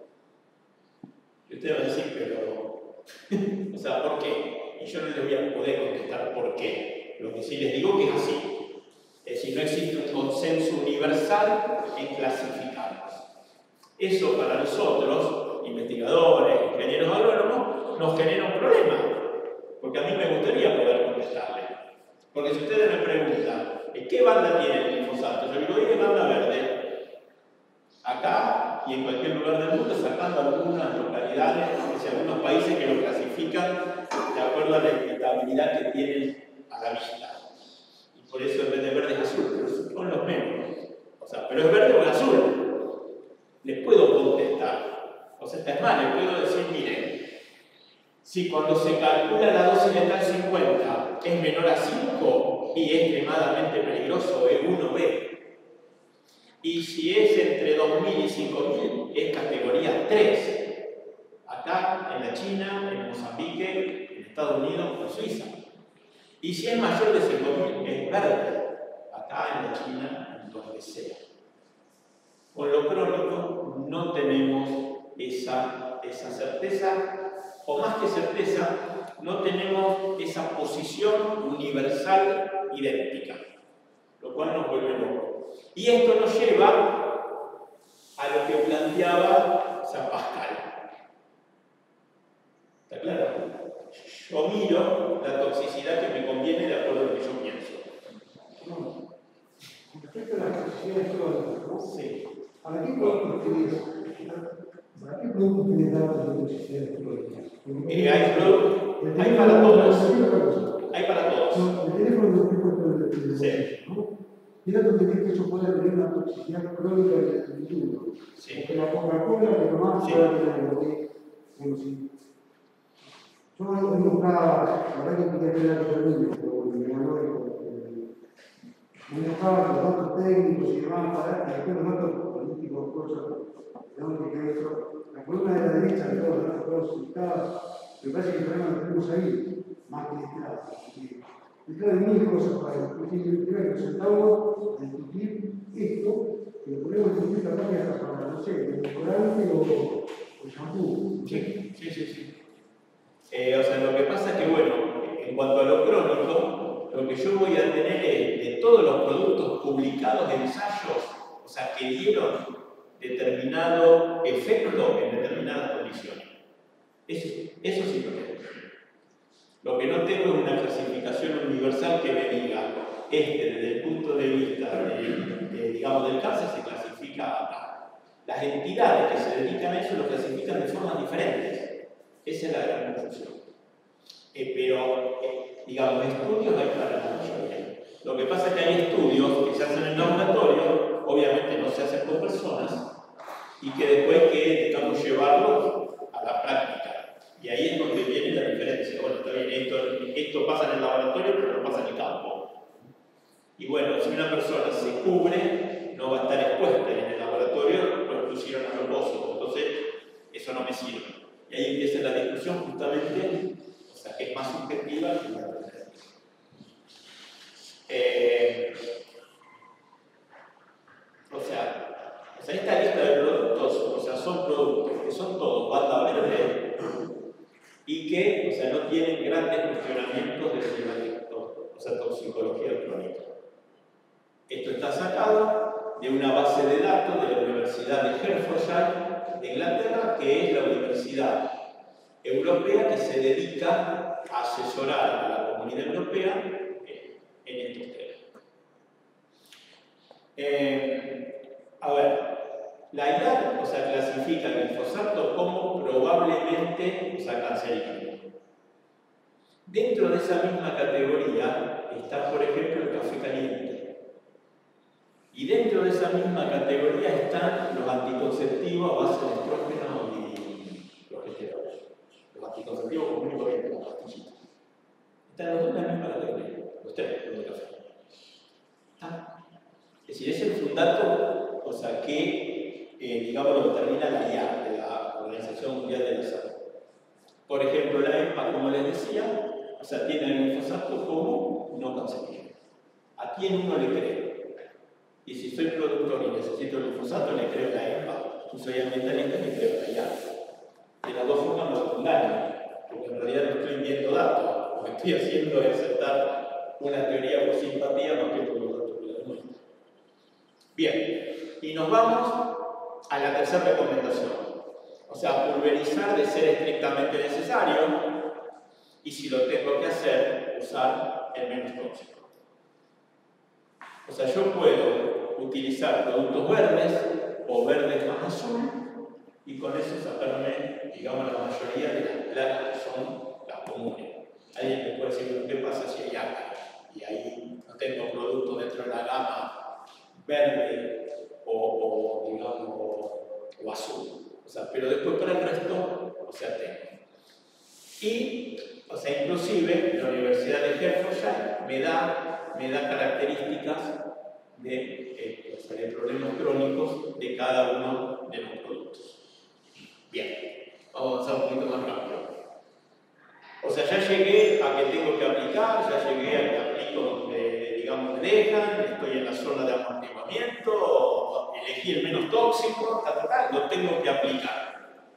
Y usted va a decir, pero, ¿por qué? Y yo no les voy a poder contestar por qué. Lo que sí les digo que es así. Es decir, no existe un consenso universal en clasificarlos. Eso para nosotros, investigadores, ingenieros agrónomos, nos genera un problema. Porque a mí me gustaría poder contestarle. Porque si ustedes me preguntan, ¿qué banda tiene el glifosato? Yo digo, ¿qué banda verde? Acá y en cualquier lugar del mundo, sacando algunas localidades, algunos países que lo clasifican de acuerdo a la estabilidad que tienen a la vista. Y por eso en vez de verde es azul, pero son los menos. O sea, pero es verde o es azul. Les puedo contestar. O sea, es más, les puedo decir, miren, si cuando se calcula la dosis letal 50 es menor a 5 y es extremadamente peligroso, es 1B. Y si es entre 2.000 y 5.000, es categoría 3. Acá, en la China, en Mozambique, en Estados Unidos o en Suiza. Y si es mayor de 5.000, es verde. Acá, en la China, en donde sea. Con lo crónico no tenemos esa certeza, o más que certeza, no tenemos esa posición universal idéntica, lo cual nos vuelve locos. Y esto nos lleva a lo que planteaba San Pascal. ¿Está claro? Yo miro la toxicidad que me conviene de acuerdo a lo que yo pienso. Con respecto a las toxicidades crónicas, ¿no? Sí. ¿Para qué productos tienen datos de toxicidades crónicas? Hay para todos. Hay para todos. El teléfono no es puesto Sí. ¿no? ¿Qué datos tenés que eso puede tener una toxicidad crónica en el futuro? Sí. Porque la Coca-Cola que tomás Sí. puede tener algo que, bueno, sí. Yo buscaba, la verdad que quería tener que termine, pero bueno, me ganó me buscaba los datos técnicos y demás, para y después los datos políticos, cosas, la columna de la derecha de todos los datos, todos citados, me parece que el problema lo tenemos ahí, más que este lado. Y claro, hay mil cosas para discutir, que nos sentamos a discutir esto, que lo podemos discutir capaz que hasta para, no sé, el decorante o el shampoo. Sí. O sea, lo que pasa es que, bueno, en cuanto a lo crónico, lo que yo voy a tener es de todos los productos publicados en ensayos, o sea, que dieron determinado efecto en determinadas condiciones. Eso sí lo tengo. Lo que no tengo es una clasificación universal que me diga, desde el punto de vista digamos, del cáncer se clasifica acá. Las entidades que se dedican a eso lo clasifican de formas diferentes. Esa es la gran confusión. Pero, digamos, estudios hay para la mayoría. Lo que pasa es que hay estudios que se hacen en laboratorio, obviamente no se hacen con personas, y que después hay que, digamos, llevarlos a la práctica. Y ahí es donde viene la diferencia. Bueno, está bien, esto pasa en el laboratorio, pero no pasa en el campo. Y bueno, si una persona se cubre, no va a estar expuesta. En el laboratorio lo pusieron a propósito, entonces eso no me sirve. Y ahí empieza la discusión justamente, o sea, que es más subjetiva que la objetiva. O sea, esta lista de productos, o sea, son productos que son todos banda verde y que, o sea, no tienen grandes cuestionamientos de toxicología crónica. Esto está sacado de una base de datos de la Universidad de Hertfordshire de Inglaterra, que es la universidad europea que se dedica a asesorar a la comunidad europea en estos temas. A ver, la IARC, o sea, clasifica el glifosato como probablemente, o sea, cancerígeno. Dentro de esa misma categoría está, por ejemplo, el café caliente. Y dentro de esa misma categoría están los anticonceptivos a base de estrógeno y progesterona. Los anticonceptivos comunes y corrientes, las pastillitas. Están los dos en la misma categoría, los tres, los de café. Es decir, ese es un dato, o sea, que, digamos, lo determina la IARC, de la Organización Mundial de la Salud. Por ejemplo, la EMPA, como les decía, o sea, tiene el glifosato como no cancerígeno. ¿A quién uno le cree? Y si soy productor y necesito el glifosato, le creo a la EMPA. Si soy ambientalista, le creo a la IARC. De las dos formas no engaño, porque en realidad no estoy viendo datos. Lo que estoy haciendo es aceptar una teoría por simpatía más que por los datos que la demuestran. Bien, y nos vamos a la tercera recomendación. O sea, pulverizar de ser estrictamente necesario y si lo tengo que hacer, usar el menos tóxico. O sea, yo puedo utilizar productos verdes o verdes más azul y con eso sacarme, digamos, la mayoría de las plagas que son las comunes. Alguien me puede decir, ¿qué pasa si hay ácaros? Y ahí tengo productos dentro de la gama verde o digamos, o azul. O sea, pero después para el resto, o sea, tengo. Y, o sea, inclusive la Universidad de Hertfordshire me da características de problemas crónicos de cada uno de los productos. Bien, vamos a avanzar un poquito más rápido. O sea, ya llegué a que tengo que aplicar, ya llegué a que aplico donde, digamos, me dejan, estoy en la zona de amortiguamiento, elegí el menos tóxico, lo tengo que aplicar.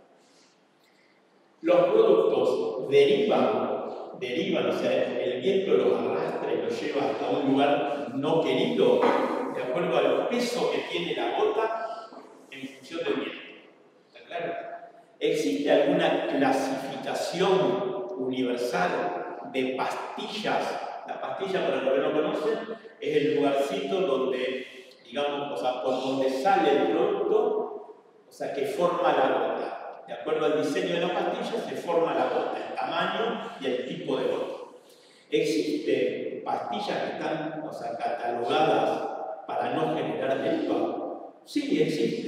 Los productos derivan, o sea, el viento los arrastra y los lleva hasta un lugar no querido, de acuerdo al peso que tiene la gota en función del viento. ¿Está claro? ¿Existe alguna clasificación universal de pastillas? La pastilla, para los que no conocen, es el lugarcito donde, digamos, o sea, por donde sale el producto, o sea, que forma la gota. De acuerdo al diseño de la pastilla se forma la gota, el tamaño y el tipo de gota. ¿Existen pastillas que están, o sea, catalogadas para no generar deriva? Sí,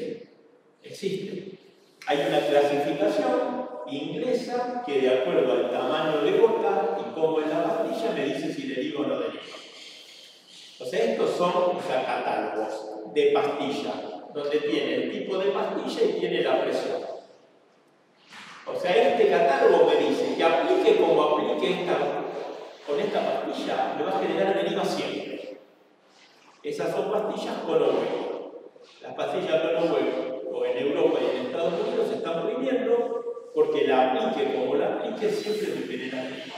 existen. Hay una clasificación inglesa que, de acuerdo al tamaño de gota y cómo es la pastilla, me dice si deriva o no deriva. O sea, estos son, o sea, catálogos de pastillas, donde tiene el tipo de pastilla y tiene la presión. O sea, este catálogo me dice que aplique como aplique con esta pastilla, me va a generar deriva siempre. Esas son pastillas con o huevo. Las pastillas con o huevo, o en Europa y en Estados Unidos, se están prohibiendo porque la aplique como la aplique siempre me genera deriva.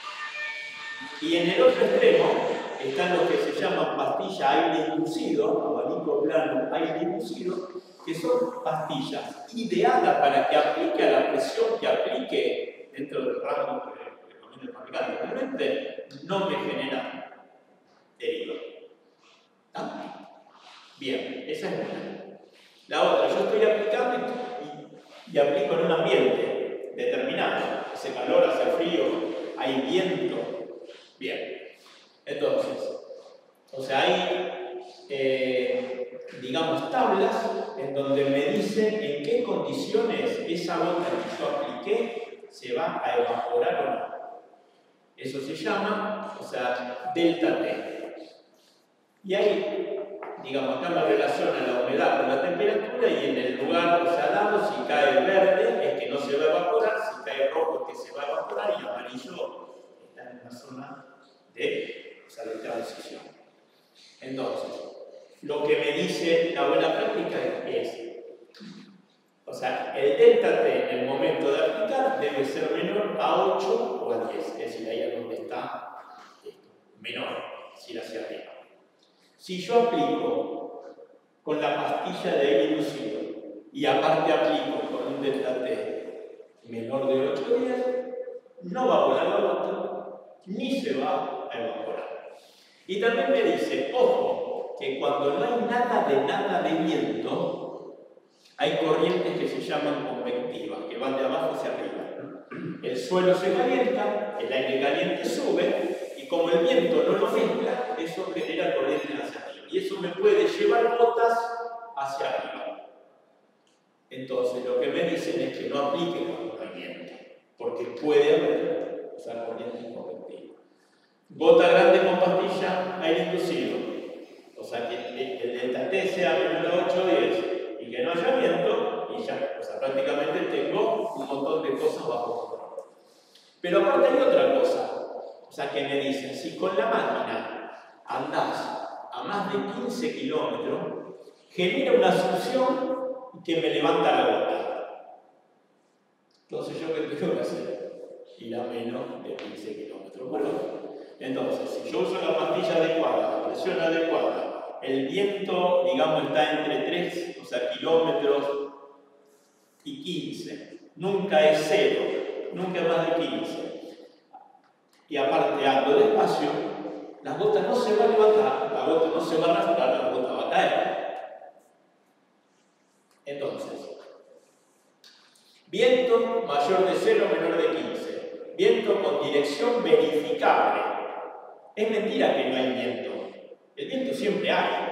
Y en el otro extremo están los que se llaman pastillas aire inducido, abanico plano aire inducido, que son pastillas ideadas para que aplique a la presión que aplique dentro del rango que recomienda el fabricante. Realmente no me genera deriva. ¿Ah? Bien, esa es una. La otra, yo estoy aplicando y aplico en un ambiente determinado. Hace calor, hace frío, hay viento. Bien, entonces, o sea, hay, digamos, tablas en donde me dicen en qué condiciones esa gota que yo apliqué se va a evaporar o no. Eso se llama, o sea, delta T. Y ahí, digamos, acá me relaciona la humedad con la temperatura y en el lugar, o sea, dado, si cae verde es que no se va a evaporar, si cae rojo es que se va a evaporar y amarillo está en una zona de transición. Entonces, lo que me dice la buena práctica es, o sea, el delta T en el momento de aplicar debe ser menor a 8 o a 10, es decir, ahí es donde está menor, es ir hacia arriba. Si yo aplico con la pastilla de aire inducido y aparte aplico con un delta T menor de 8 o 10, no va a volar la gota ni se va a evaporar. Y también me dice, ojo, que cuando no hay nada de viento, hay corrientes que se llaman convectivas, que van de abajo hacia arriba. El suelo se calienta, el aire caliente sube, y como el viento no lo mezcla, eso genera corrientes hacia arriba. Y eso me puede llevar gotas hacia arriba. Entonces, lo que me dicen es que no aplique cuando no hay viento, porque puede haber corrientes convectivas. Gota grande con pastilla, aire inducido. O sea, que el delta T sea menor a 8 o 10 y que no haya viento, y ya, o sea, prácticamente tengo un montón de cosas bajo control. Pero aparte hay otra cosa, o sea, que me dicen, si con la máquina andás a más de 15 kilómetros, genera una succión que me levanta la gota. Entonces, ¿yo qué tengo que hacer? Ir a menos de 15 kilómetros por hora. Entonces, si yo uso la pastilla adecuada, la presión adecuada, el viento, digamos, está entre 3, o sea, kilómetros y 15, nunca es 0, nunca es más de 15. Y aparte ando despacio, la gota no se va a levantar, la gota no se va a arrastrar, la gota va a caer. Entonces, viento mayor de 0, menor de 15. Viento con dirección verificable. Es mentira que no hay viento. El viento siempre hay.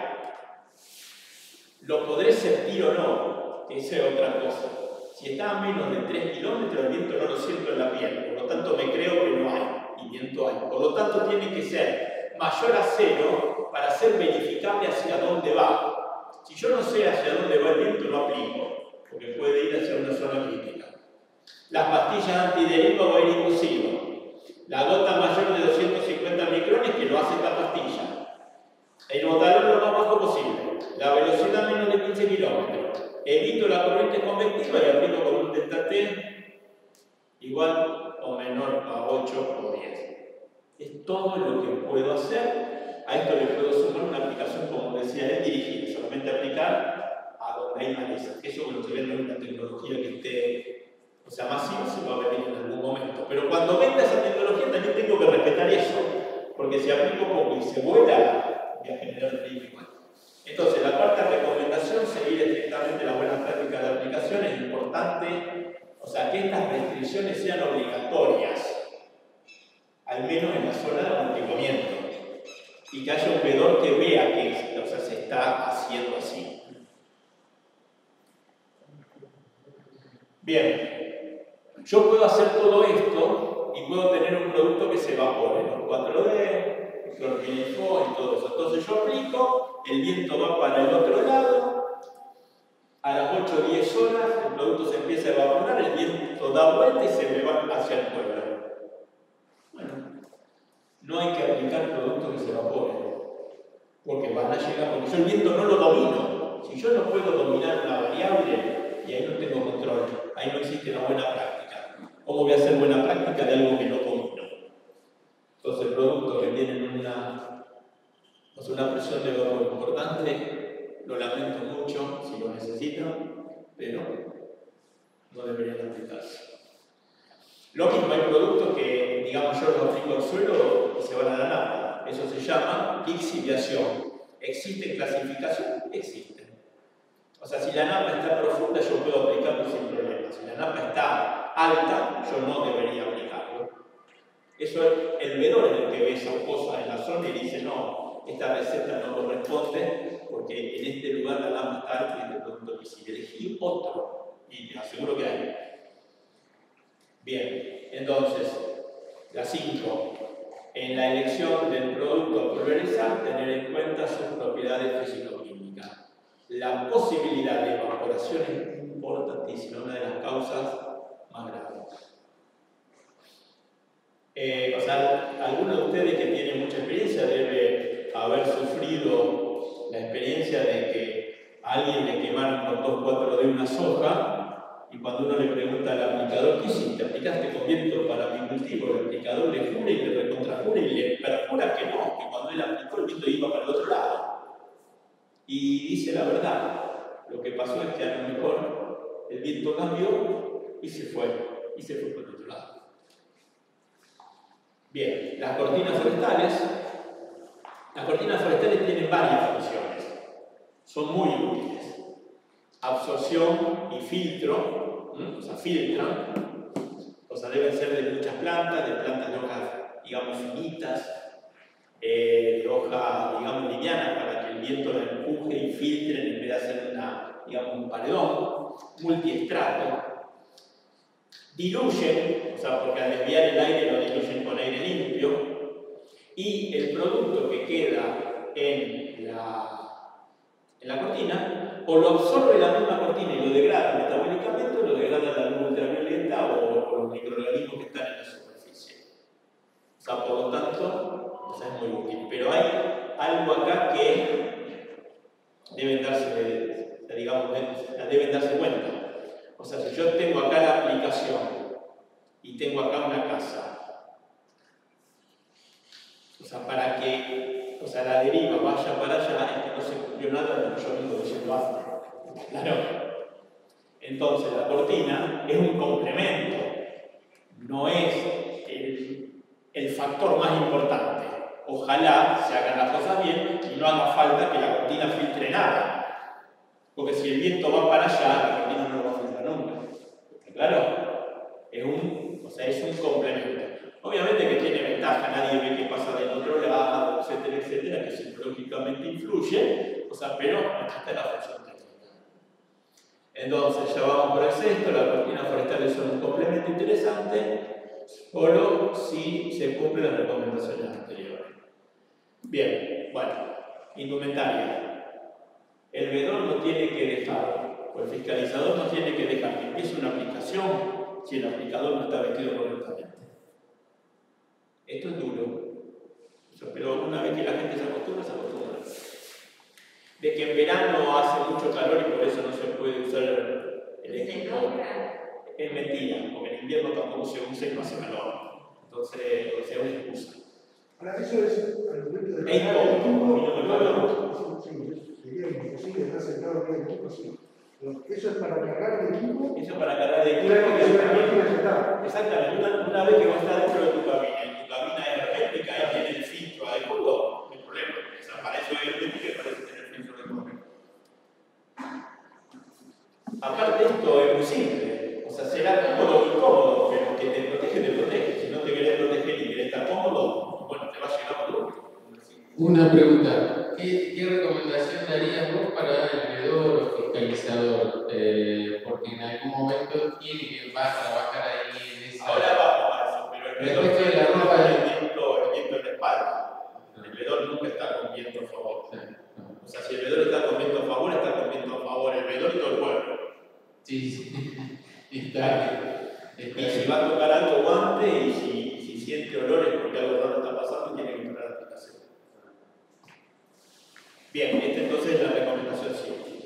Lo podré sentir o no, esa es otra cosa. Si está a menos de 3 kilómetros, el viento no lo siento en la piel, por lo tanto me creo que no hay, y viento hay. Por lo tanto tiene que ser mayor a 0 para ser verificable hacia dónde va. Si yo no sé hacia dónde va el viento, no aplico, porque puede ir hacia una zona crítica. Las pastillas antideriva va a ir imposible. La gota mayor de 250 micrones que lo hace esta pastilla. El botalón lo más bajo posible. La velocidad menos de 15 kilómetros. Evito la corriente convectiva y aplico con un delta T igual o menor a 8 o 10. Es todo lo que puedo hacer. A esto le puedo sumar una aplicación, como decía él, dirigida. Solamente aplicar a donde hay maleza. Eso cuando se vende una tecnología que esté, o sea, masiva, se va a venir en algún momento. Pero cuando venda esa tecnología también tengo que respetar eso. Porque si aplico poco y se vuela, voy a generar riesgo igual. Entonces, la cuarta recomendación, seguir estrictamente las buenas prácticas de aplicación. Es importante, o sea, que estas restricciones sean obligatorias, al menos en la zona de amortiguamiento, y que haya un vedor que vea que, o sea, se está haciendo así. Bien, yo puedo hacer todo esto y puedo tener un producto que se evapore, los 4D, clorpirifos y todo eso. Entonces yo aplico, el viento va para el otro lado, a las 8 o 10 horas el producto se empieza a evaporar, el viento da vuelta y se me va hacia el pueblo. Bueno, no hay que aplicar productos que se evaporen, porque van a llegar, porque yo el viento no lo domino. Si yo no puedo dominar una variable, y ahí no tengo control, ahí no existe una buena práctica. ¿Cómo voy a hacer buena práctica de algo que no domino? Entonces, productos que tienen una presión de vapor importante, lo lamento mucho si lo necesitan, pero no deberían aplicarse. Lo mismo, hay productos que, digamos, yo los aplico al suelo y se van a la nada. Eso se llama lixiviación. ¿Existen clasificación? Existen. O sea, si la napa está profunda, yo puedo aplicarlo sin problema. Si la napa está alta, yo no debería aplicarlo. Eso es el vedor en el que ve esa cosa en la zona y dice, no, esta receta no corresponde porque en este lugar la napa está alta y este producto visible. Elegí otro y te aseguro que hay. Bien, entonces, la 5. En la elección del producto a pulverizar, tener en cuenta sus propiedades físico-químicas. La posibilidad de evaporación es importantísima, una de las causas más graves. O sea, alguno de ustedes que tiene mucha experiencia debe haber sufrido la experiencia de que a alguien le quemaron con 2,4-D una soja. Y cuando uno le pregunta al aplicador, ¿qué hiciste? ¿Aplicaste con viento para mi cultivo? El aplicador le jura y le recontrajura y le perjura que no, que cuando él aplicó el viento iba para el otro lado. Y dice la verdad. Lo que pasó es que a lo mejor el viento cambió y se fue por el otro lado. Bien, las cortinas forestales tienen varias funciones. Son muy útiles. Absorción y filtro, o sea, filtran, o sea, deben ser de muchas plantas, de hojas, digamos, finitas, de hojas, digamos, livianas, para que el viento la empuje y filtre en vez de hacer un paredón, multiestrato. Diluyen, o sea, porque al desviar el aire lo diluyen con aire limpio, y el producto que queda en la cortina, o lo absorbe la misma cortina y lo degrada metabólicamente, o lo degrada la luz ultravioleta o los microorganismos que están en la superficie. O sea, por lo tanto, o sea, es muy útil. Pero hay algo acá que deben darse cuenta. O sea, si yo tengo acá la aplicación y tengo acá una casa, o sea, para que la deriva vaya para allá, es que no se cumplió nada de lo que yo vengo diciendo antes. Claro. Entonces, la cortina es un complemento, no es el factor más importante. Ojalá se hagan las cosas bien y no haga falta que la cortina filtre nada. Porque si el viento va para allá, la cortina no lo va a filtrar nunca. ¿Claro? Es un complemento. Obviamente que tiene ventaja, nadie ve qué pasa del otro lado, etcétera, etcétera, que psicológicamente influye, o sea, pero acá está la función técnica. Entonces, ya vamos por el sexto, las cortinas forestales son un complemento interesante, solo si se cumplen las recomendaciones anteriores. Bien, bueno, indumentaria. El veedor no tiene que dejar, o el fiscalizador no tiene que dejar que empiece una aplicación si el aplicador no está vestido correctamente. Esto es duro, pero una vez que la gente se acostumbra, se acostumbra. De que en verano hace mucho calor y por eso no se puede usar el equipo, es mentira, porque en invierno tampoco se usa y no hace calor. Entonces, o sea, una excusa. Ahora, eso es argumento de Es incómodo, sería imposible estar sentado en el equipo así. Eso es para cargar el equipo. Eso para cargar el equipo. Exactamente, una vez que vos estás dentro de tu cabina es hermética y tiene el filtro adecuado, no hay problema. O sea, para eso es hermética y parece tener el filtro adecuado. Aparte, esto es muy simple. O sea, será cómodo o incómodo, pero que te protege, te protege. Si no te querés proteger y querés estar cómodo, bueno, te va a llegar por último. Una pregunta. ¿Qué recomendación darías vos para el veedor o fiscalizador? Porque en algún momento tiene que va a trabajar ahí en esa... Ahora vamos a eso, pero el veedor Respecto de la ropa el viento en la espalda. El veedor nunca está con viento a favor. O sea, si el veedor está con viento a favor, está con viento a favor el veedor y todo el pueblo. Sí. Está Y si va a tocar algo guante y si siente olores porque algo raro está pasando, tiene que entrar a la aplicación. Bien, esta entonces es la recomendación 7.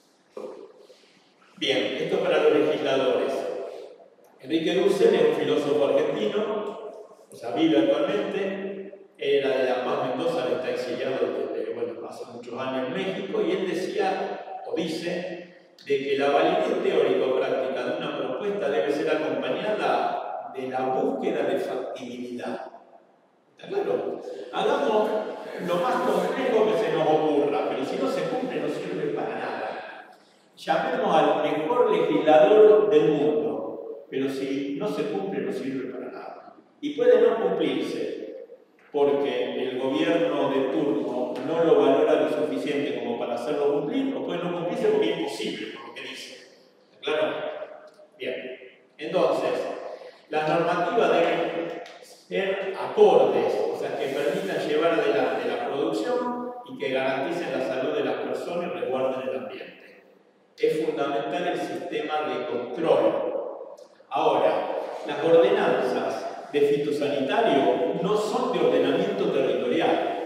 Bien, esto para los legisladores. Enrique Dussel es un filósofo argentino, o sea, vive actualmente, era de La Paz, Mendoza, está exiliado desde, hace muchos años en México, y él decía, o dice, de que la validez teórica o práctica de una propuesta debe ser acompañada de la búsqueda de factibilidad. ¿Está claro? Hagamos lo más complejo que se nos ocurra, pero si no se cumple no sirve para nada. Llamemos al mejor legislador del mundo, pero si no se cumple no sirve para nada. Y puede no cumplirse, porque el gobierno de turno no lo valora lo suficiente como para hacerlo cumplir, o puede no cumplirse porque es imposible, por lo que dice. ¿Está claro? Bien. Entonces, las normativas deben ser acordes, o sea, que permitan llevar adelante la producción y que garanticen la salud de las personas y resguarden el ambiente. Es fundamental el sistema de control. Ahora, las ordenanzas de fitosanitario no son de ordenamiento territorial.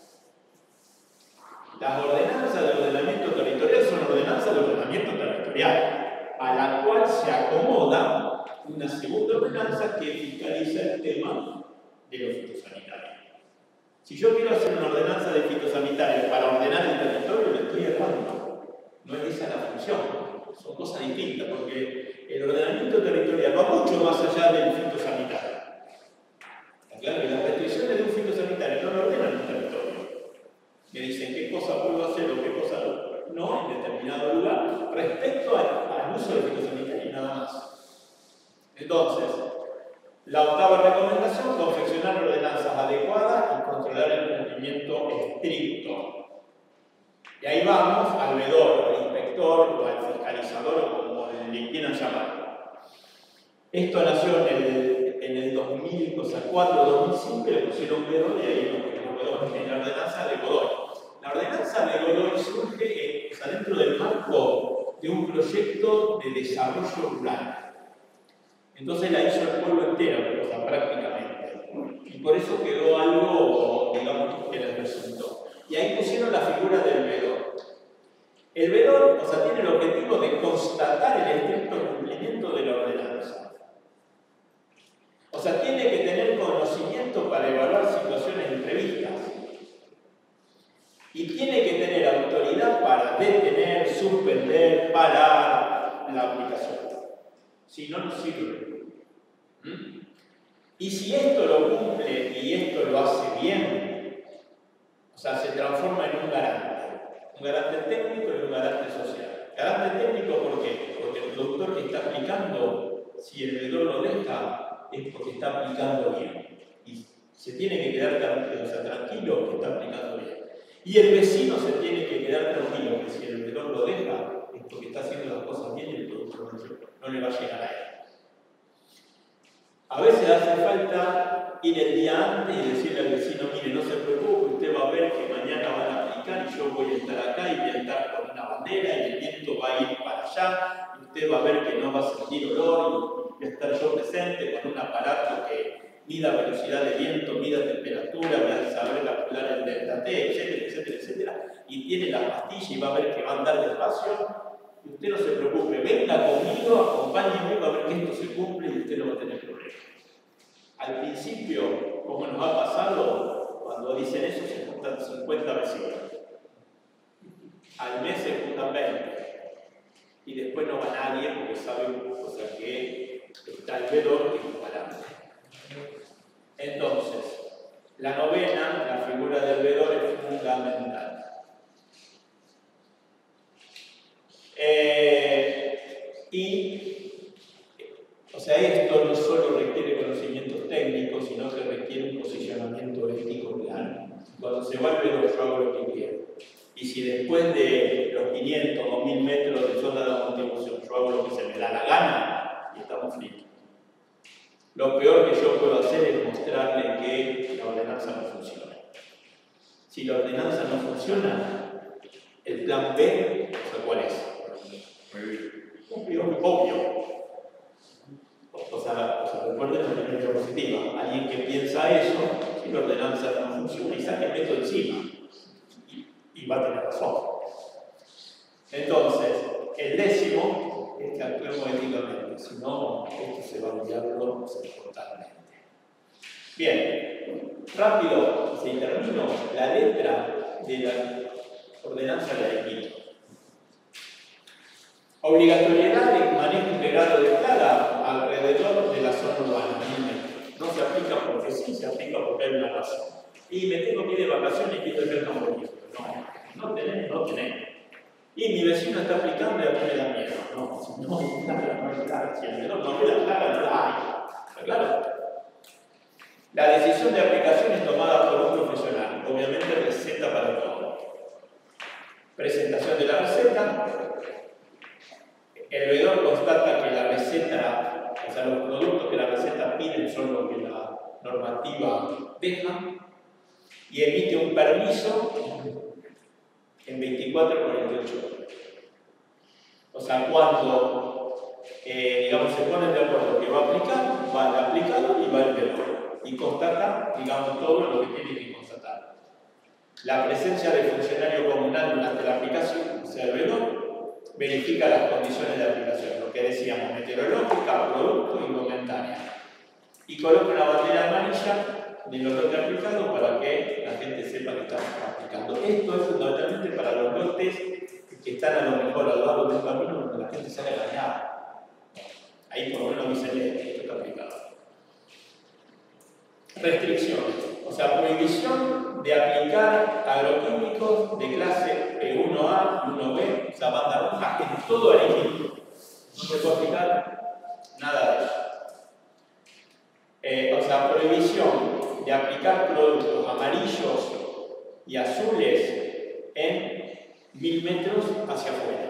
Las ordenanzas de ordenamiento territorial son ordenanzas de ordenamiento territorial, a la cual se acomoda una segunda ordenanza que fiscaliza el tema de los fitosanitarios. Si yo quiero hacer una ordenanza de fitosanitario para ordenar el territorio, le estoy errando. No es esa la función. Son cosas distintas, porque el ordenamiento territorial va mucho más allá del fitosanitario. Está claro que las restricciones de un fitosanitario no lo ordenan un territorio. Me dicen qué cosa puedo hacer o qué cosa no en determinado lugar respecto al uso del fitosanitario y nada más. Entonces, la octava recomendación, confeccionar ordenanzas adecuadas y controlar el cumplimiento estricto. Y ahí vamos al veedor, al inspector o al fiscalizador o como le quieran llamar. Esto nació en el 2004, 2005, le pusieron veedor y ahí lo pusieron veedor en la ordenanza de Godoy. La ordenanza de Godoy surge dentro del marco de un proyecto de desarrollo rural. Entonces la hizo el pueblo entero, o sea, prácticamente. Y por eso quedó algo, digamos, que les resultó. Y ahí pusieron la figura del veedor. El veedor, o sea, tiene el objetivo de constatar el estricto cumplimiento de la ordenanza. O sea, tiene que tener conocimiento para evaluar situaciones imprevistas. Y tiene que tener autoridad para detener, suspender, parar la aplicación. Si no, no sirve. Y si esto lo cumple y esto lo hace bien, o sea, se transforma en un garante técnico y un garante social. Garante técnico, ¿por qué? Porque el productor que está aplicando, si el veedor lo deja, es porque está aplicando bien. Y se tiene que quedar tranquilo que está aplicando bien. Y el vecino se tiene que quedar tranquilo, que si el veedor lo deja, es porque está haciendo las cosas bien y el producto no le va a llegar a él. A veces hace falta ir el día antes y decirle al vecino, mire, no se preocupe, usted va a ver que mañana van a aplicar y yo voy a estar acá y voy a estar con una bandera y el viento va a ir para allá y usted va a ver que no va a sentir olor y voy a estar yo presente con un aparato que mida velocidad de viento, mida temperatura, voy a saber calcular el delta T, etcétera, etcétera, etcétera, y tiene la pastilla y va a ver que va a andar despacio. Y usted no se preocupe, venga conmigo, acompáñenme, va a ver que esto se cumple y usted no va a tener problemas. Al principio, como nos ha pasado, cuando dicen eso se juntan 50 vecinos. Al mes se juntan 20. Y después no va nadie porque saben que está el veedor que es comparable. Entonces, la novena, la figura del veedor es fundamental. Esto no solo requiere conocimientos técnicos, sino que requiere un posicionamiento ético claro. Cuando se va el veedor, yo hago lo que quiero. Y si después de los 500 o 1000 metros de zona de amortiguación yo hago lo que se me da la gana, y estamos fritos. Lo peor que yo puedo hacer es mostrarle que la ordenanza no funciona. Si la ordenanza no funciona, el plan B, ¿cuál es? Obvio. Recuerden la primera diapositiva. Alguien que piensa eso, si la ordenanza no funciona, y saque el método encima. Y va a tener razón. Entonces, el décimo es que actuemos éticamente, si no, esto se va a olvidar totalmente. Bien, rápido, si termino, la letra de la ordenanza la Quito. Obligatoriedad de manejo integrado de plaga alrededor de la zona urbana. No se aplica porque sí, se aplica porque hay una razón. Y me tengo que ir de vacaciones y quiero ver cómo bonito. No tenés. Y mi vecino está aplicando y a mí me da miedo. No está. Si el menor no ve la plaga, no la hay. ¿Está claro? La decisión de aplicación es tomada por un profesional. Obviamente receta para todo. Presentación de la receta. El veedor constata que la receta, o sea, los productos que la receta piden son los que la normativa deja y emite un permiso en 24 o 48 horas. O sea, cuando se ponen de acuerdo que va a aplicar, va el aplicado y va el veedor y constata, todo lo que tiene que constatar. La presencia de funcionario comunal durante la aplicación, o sea, el veedor, verifica las condiciones de aplicación, lo que decíamos, meteorológica, producto y indumentaria. Y coloca una bandera amarilla del lote aplicado para que la gente sepa que estamos aplicando. Esto es fundamentalmente para los lotes que están a lo mejor al lado del camino donde la gente sale dañada. Ahí por lo menos dicen que esto está aplicado. Restricciones, o sea, prohibición de aplicar agroquímicos de clase E1A, 1B, o sea, banda roja, en todo alimento. No se puede aplicar nada de eso. Prohibición de aplicar productos amarillos y azules en 1000 metros hacia afuera.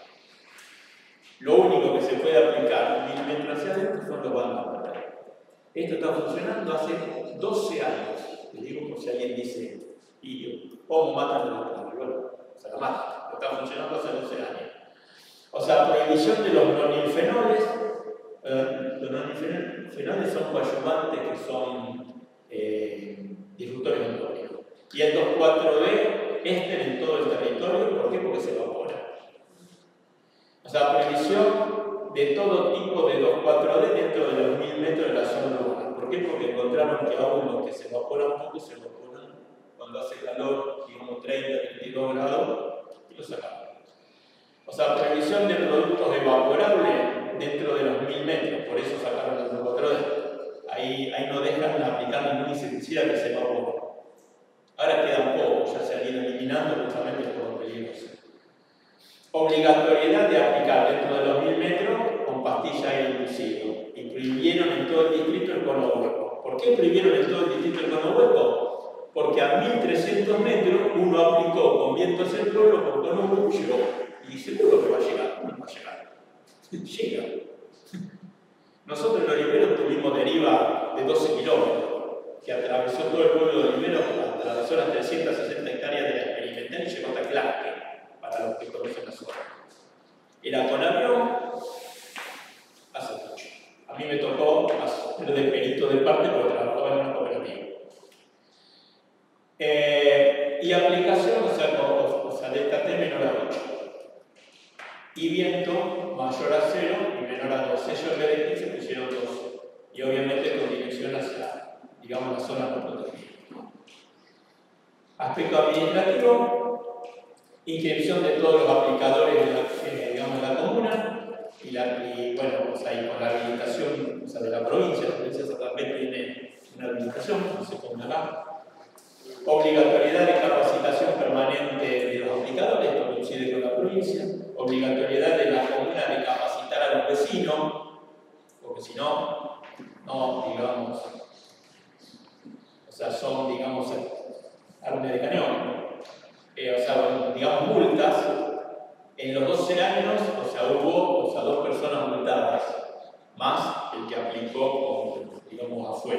Lo único que se puede aplicar 1000 metros hacia adentro son los bandos verdes. Esto está funcionando hace 12 años. Les digo por si alguien dice, ¿y cómo matan a los plagas? Bueno, se la matan. Está funcionando hace 12 años. O sea, prohibición de los nonilfenoles. Los nonilfenoles son coadyuvantes que son disruptores endógenos. Y el 2,4-D éster en todo el territorio. ¿Por qué? Porque se evapora. O sea, prohibición de todo tipo de 2,4-D dentro de los 1000 metros de la zona urbana. ¿Por qué? Porque encontraron que aún los que se evaporan un poco se evaporan cuando hace calor, digamos 30, 32 grados, y lo sacaron. O sea, prohibición de productos evaporables dentro de los 1000 metros, por eso sacaron el 2,4-D. Ahí no dejan aplicar ningún insecticida que se evapore. Ahora quedan pocos, ya se han ido eliminando justamente por los peligros. Obligatoriedad de aplicar dentro de los 1000 metros con pastilla e inducido. Y prohibieron en todo el distrito distrito econohueco. ¿Por qué prohibieron en todo el distrito econohueco? Porque a 1300 metros uno aplicó con vientos el pueblo, con cono llegó. Y seguro que va a llegar, no va a llegar. Llega. Nosotros en Olivero tuvimos deriva de 12 kilómetros, que atravesó todo el pueblo de Olivero, atravesó las 360 hectáreas de la experimental y llegó hasta Clarke, para los que conocen la zona. Era con avión, hace mucho. A mí me tocó hacer de perito de parte porque trabajaba en una cooperativa. Y aplicación, o sea delta T menor a 8. Y viento mayor a 0 y menor a 2. Ellos en vez de 15 pusieron 2. Y obviamente con dirección hacia, digamos, la zona no protegida. Aspecto administrativo, inscripción de todos los aplicadores de la comuna. Y bueno, pues ahí con la habilitación, o sea, de la provincia también tiene una habilitación, no sé cómo acá. Obligatoriedad de capacitación permanente de los aplicadores, esto coincide con la provincia. Obligatoriedad de la comuna de capacitar a los vecinos, porque si no, digamos, o sea, son, digamos, armas de cañón. O sea, digamos, multas. En los 12 años, o sea, hubo 2 personas multadas, más el que aplicó, digamos, afuera.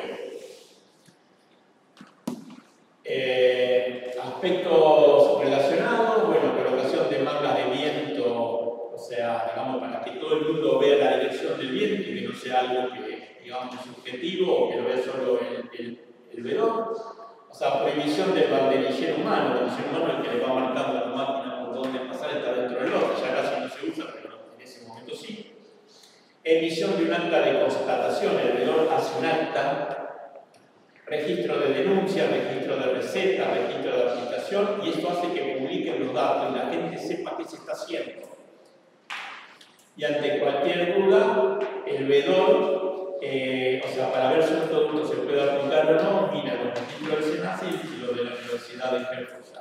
Aspectos relacionados, bueno, colocación de mangas de viento, o sea, digamos, para que todo el mundo vea la dirección del viento y que no sea algo que, digamos, subjetivo o que lo vea solo el vedor. O sea, prohibición del banderillero humano, el ser humano el que le va marcando a la máquina por dónde pasar está dentro del lote, ya casi no se usa, pero en ese momento sí. Emisión de un acta de constatación, el vedor hace un acta. Registro de denuncia, registro de receta, registro de aplicación, y esto hace que publiquen los datos y la gente sepa qué se está haciendo. Y ante cualquier duda, el vedor, o sea, para ver si un producto se puede aplicar o no, mira los registros del SENACE y los de la Universidad de Hereford.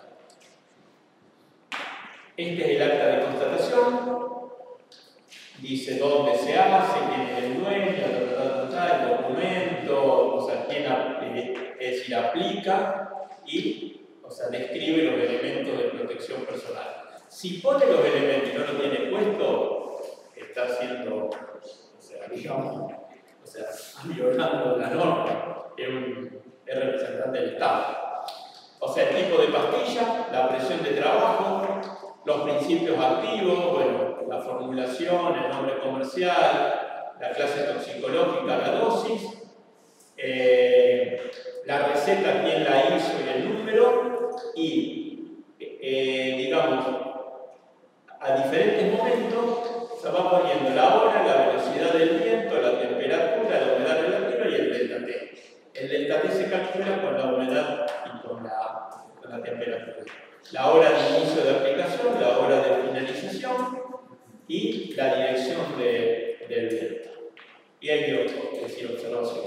Este es el acta de constatación. Dice dónde se hace, quién es el dueño, el documento, o sea, quién es decir, aplica y, o sea, describe los elementos de protección personal. Si pone los elementos y no los tiene puesto, está haciendo, o sea, digamos, o sea, violando la norma, es representante del Estado. O sea, el tipo de pastilla, la presión de trabajo, los principios activos, bueno, la formulación, el nombre comercial, la clase toxicológica, la dosis, la receta, quién la hizo y el número, y, digamos, a diferentes momentos se va poniendo la hora, la velocidad del viento, la temperatura, la humedad relativa y el delta T. El delta T se calcula con la humedad y con la temperatura. La hora de inicio de aplicación, la hora de finalización y la dirección del viento. Y hay que decir observación.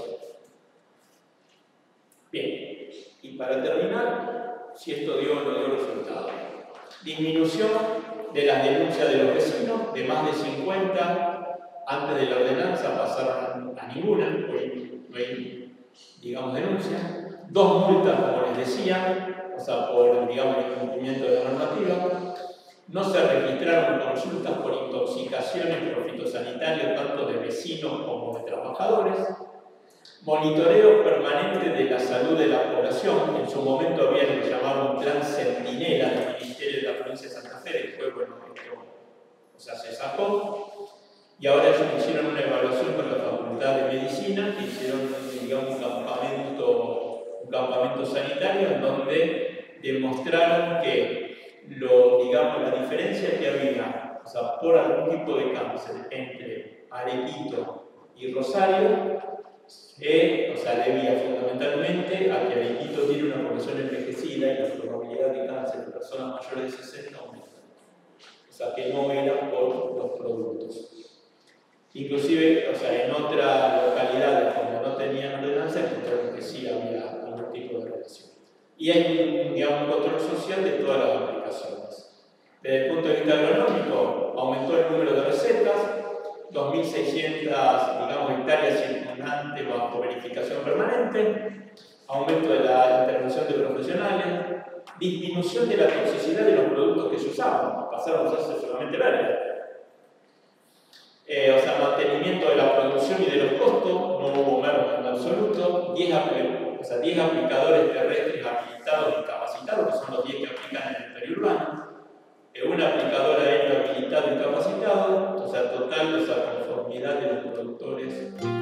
Bien, y para terminar, si esto dio o no dio resultado. Disminución de las denuncias de los vecinos, de más de 50 antes de la ordenanza pasaron a ninguna, hoy no hay, digamos, denuncias. 2 multas, como les decía, o sea, por, digamos, el incumplimiento de la normativa. No se registraron consultas por intoxicaciones por fitosanitarios, tanto de vecinos como de trabajadores. Monitoreo permanente de la salud de la población. En su momento había lo que llamaban un plan centinela del Ministerio de la Provincia de Santa Fe, después, bueno, esto, o sea, se sacó. Y ahora ellos hicieron una evaluación con la Facultad de Medicina, que hicieron, digamos, un campamento sanitario en donde demostraron que digamos, la diferencia que había, o sea, por algún tipo de cáncer entre Arequito y Rosario, o sea, debía fundamentalmente a que Arequito tiene una población envejecida y la probabilidad de cáncer de personas mayores de 60 aumenta. O sea, que no era por los productos. Inclusive, o sea, en otras localidades, como no tenían ordenanza, encontraron que sí había algún tipo de relación. Y hay un control social de todas las aplicaciones. Desde el punto de vista agronómico, aumentó el número de recetas, 2.600, digamos, hectáreas circundantes bajo verificación permanente, aumento de la intervención de profesionales, disminución de la toxicidad de los productos que se usaban, pasaron a usarse solamente verdes. O sea, mantenimiento de la producción y de los costos, no hubo merma en absoluto, 10 aplicadores terrestres habilitados y capacitados, que son los 10 que aplican en el periurbano, un aplicador aéreo habilitado y capacitado, o sea, total conformidad de los productores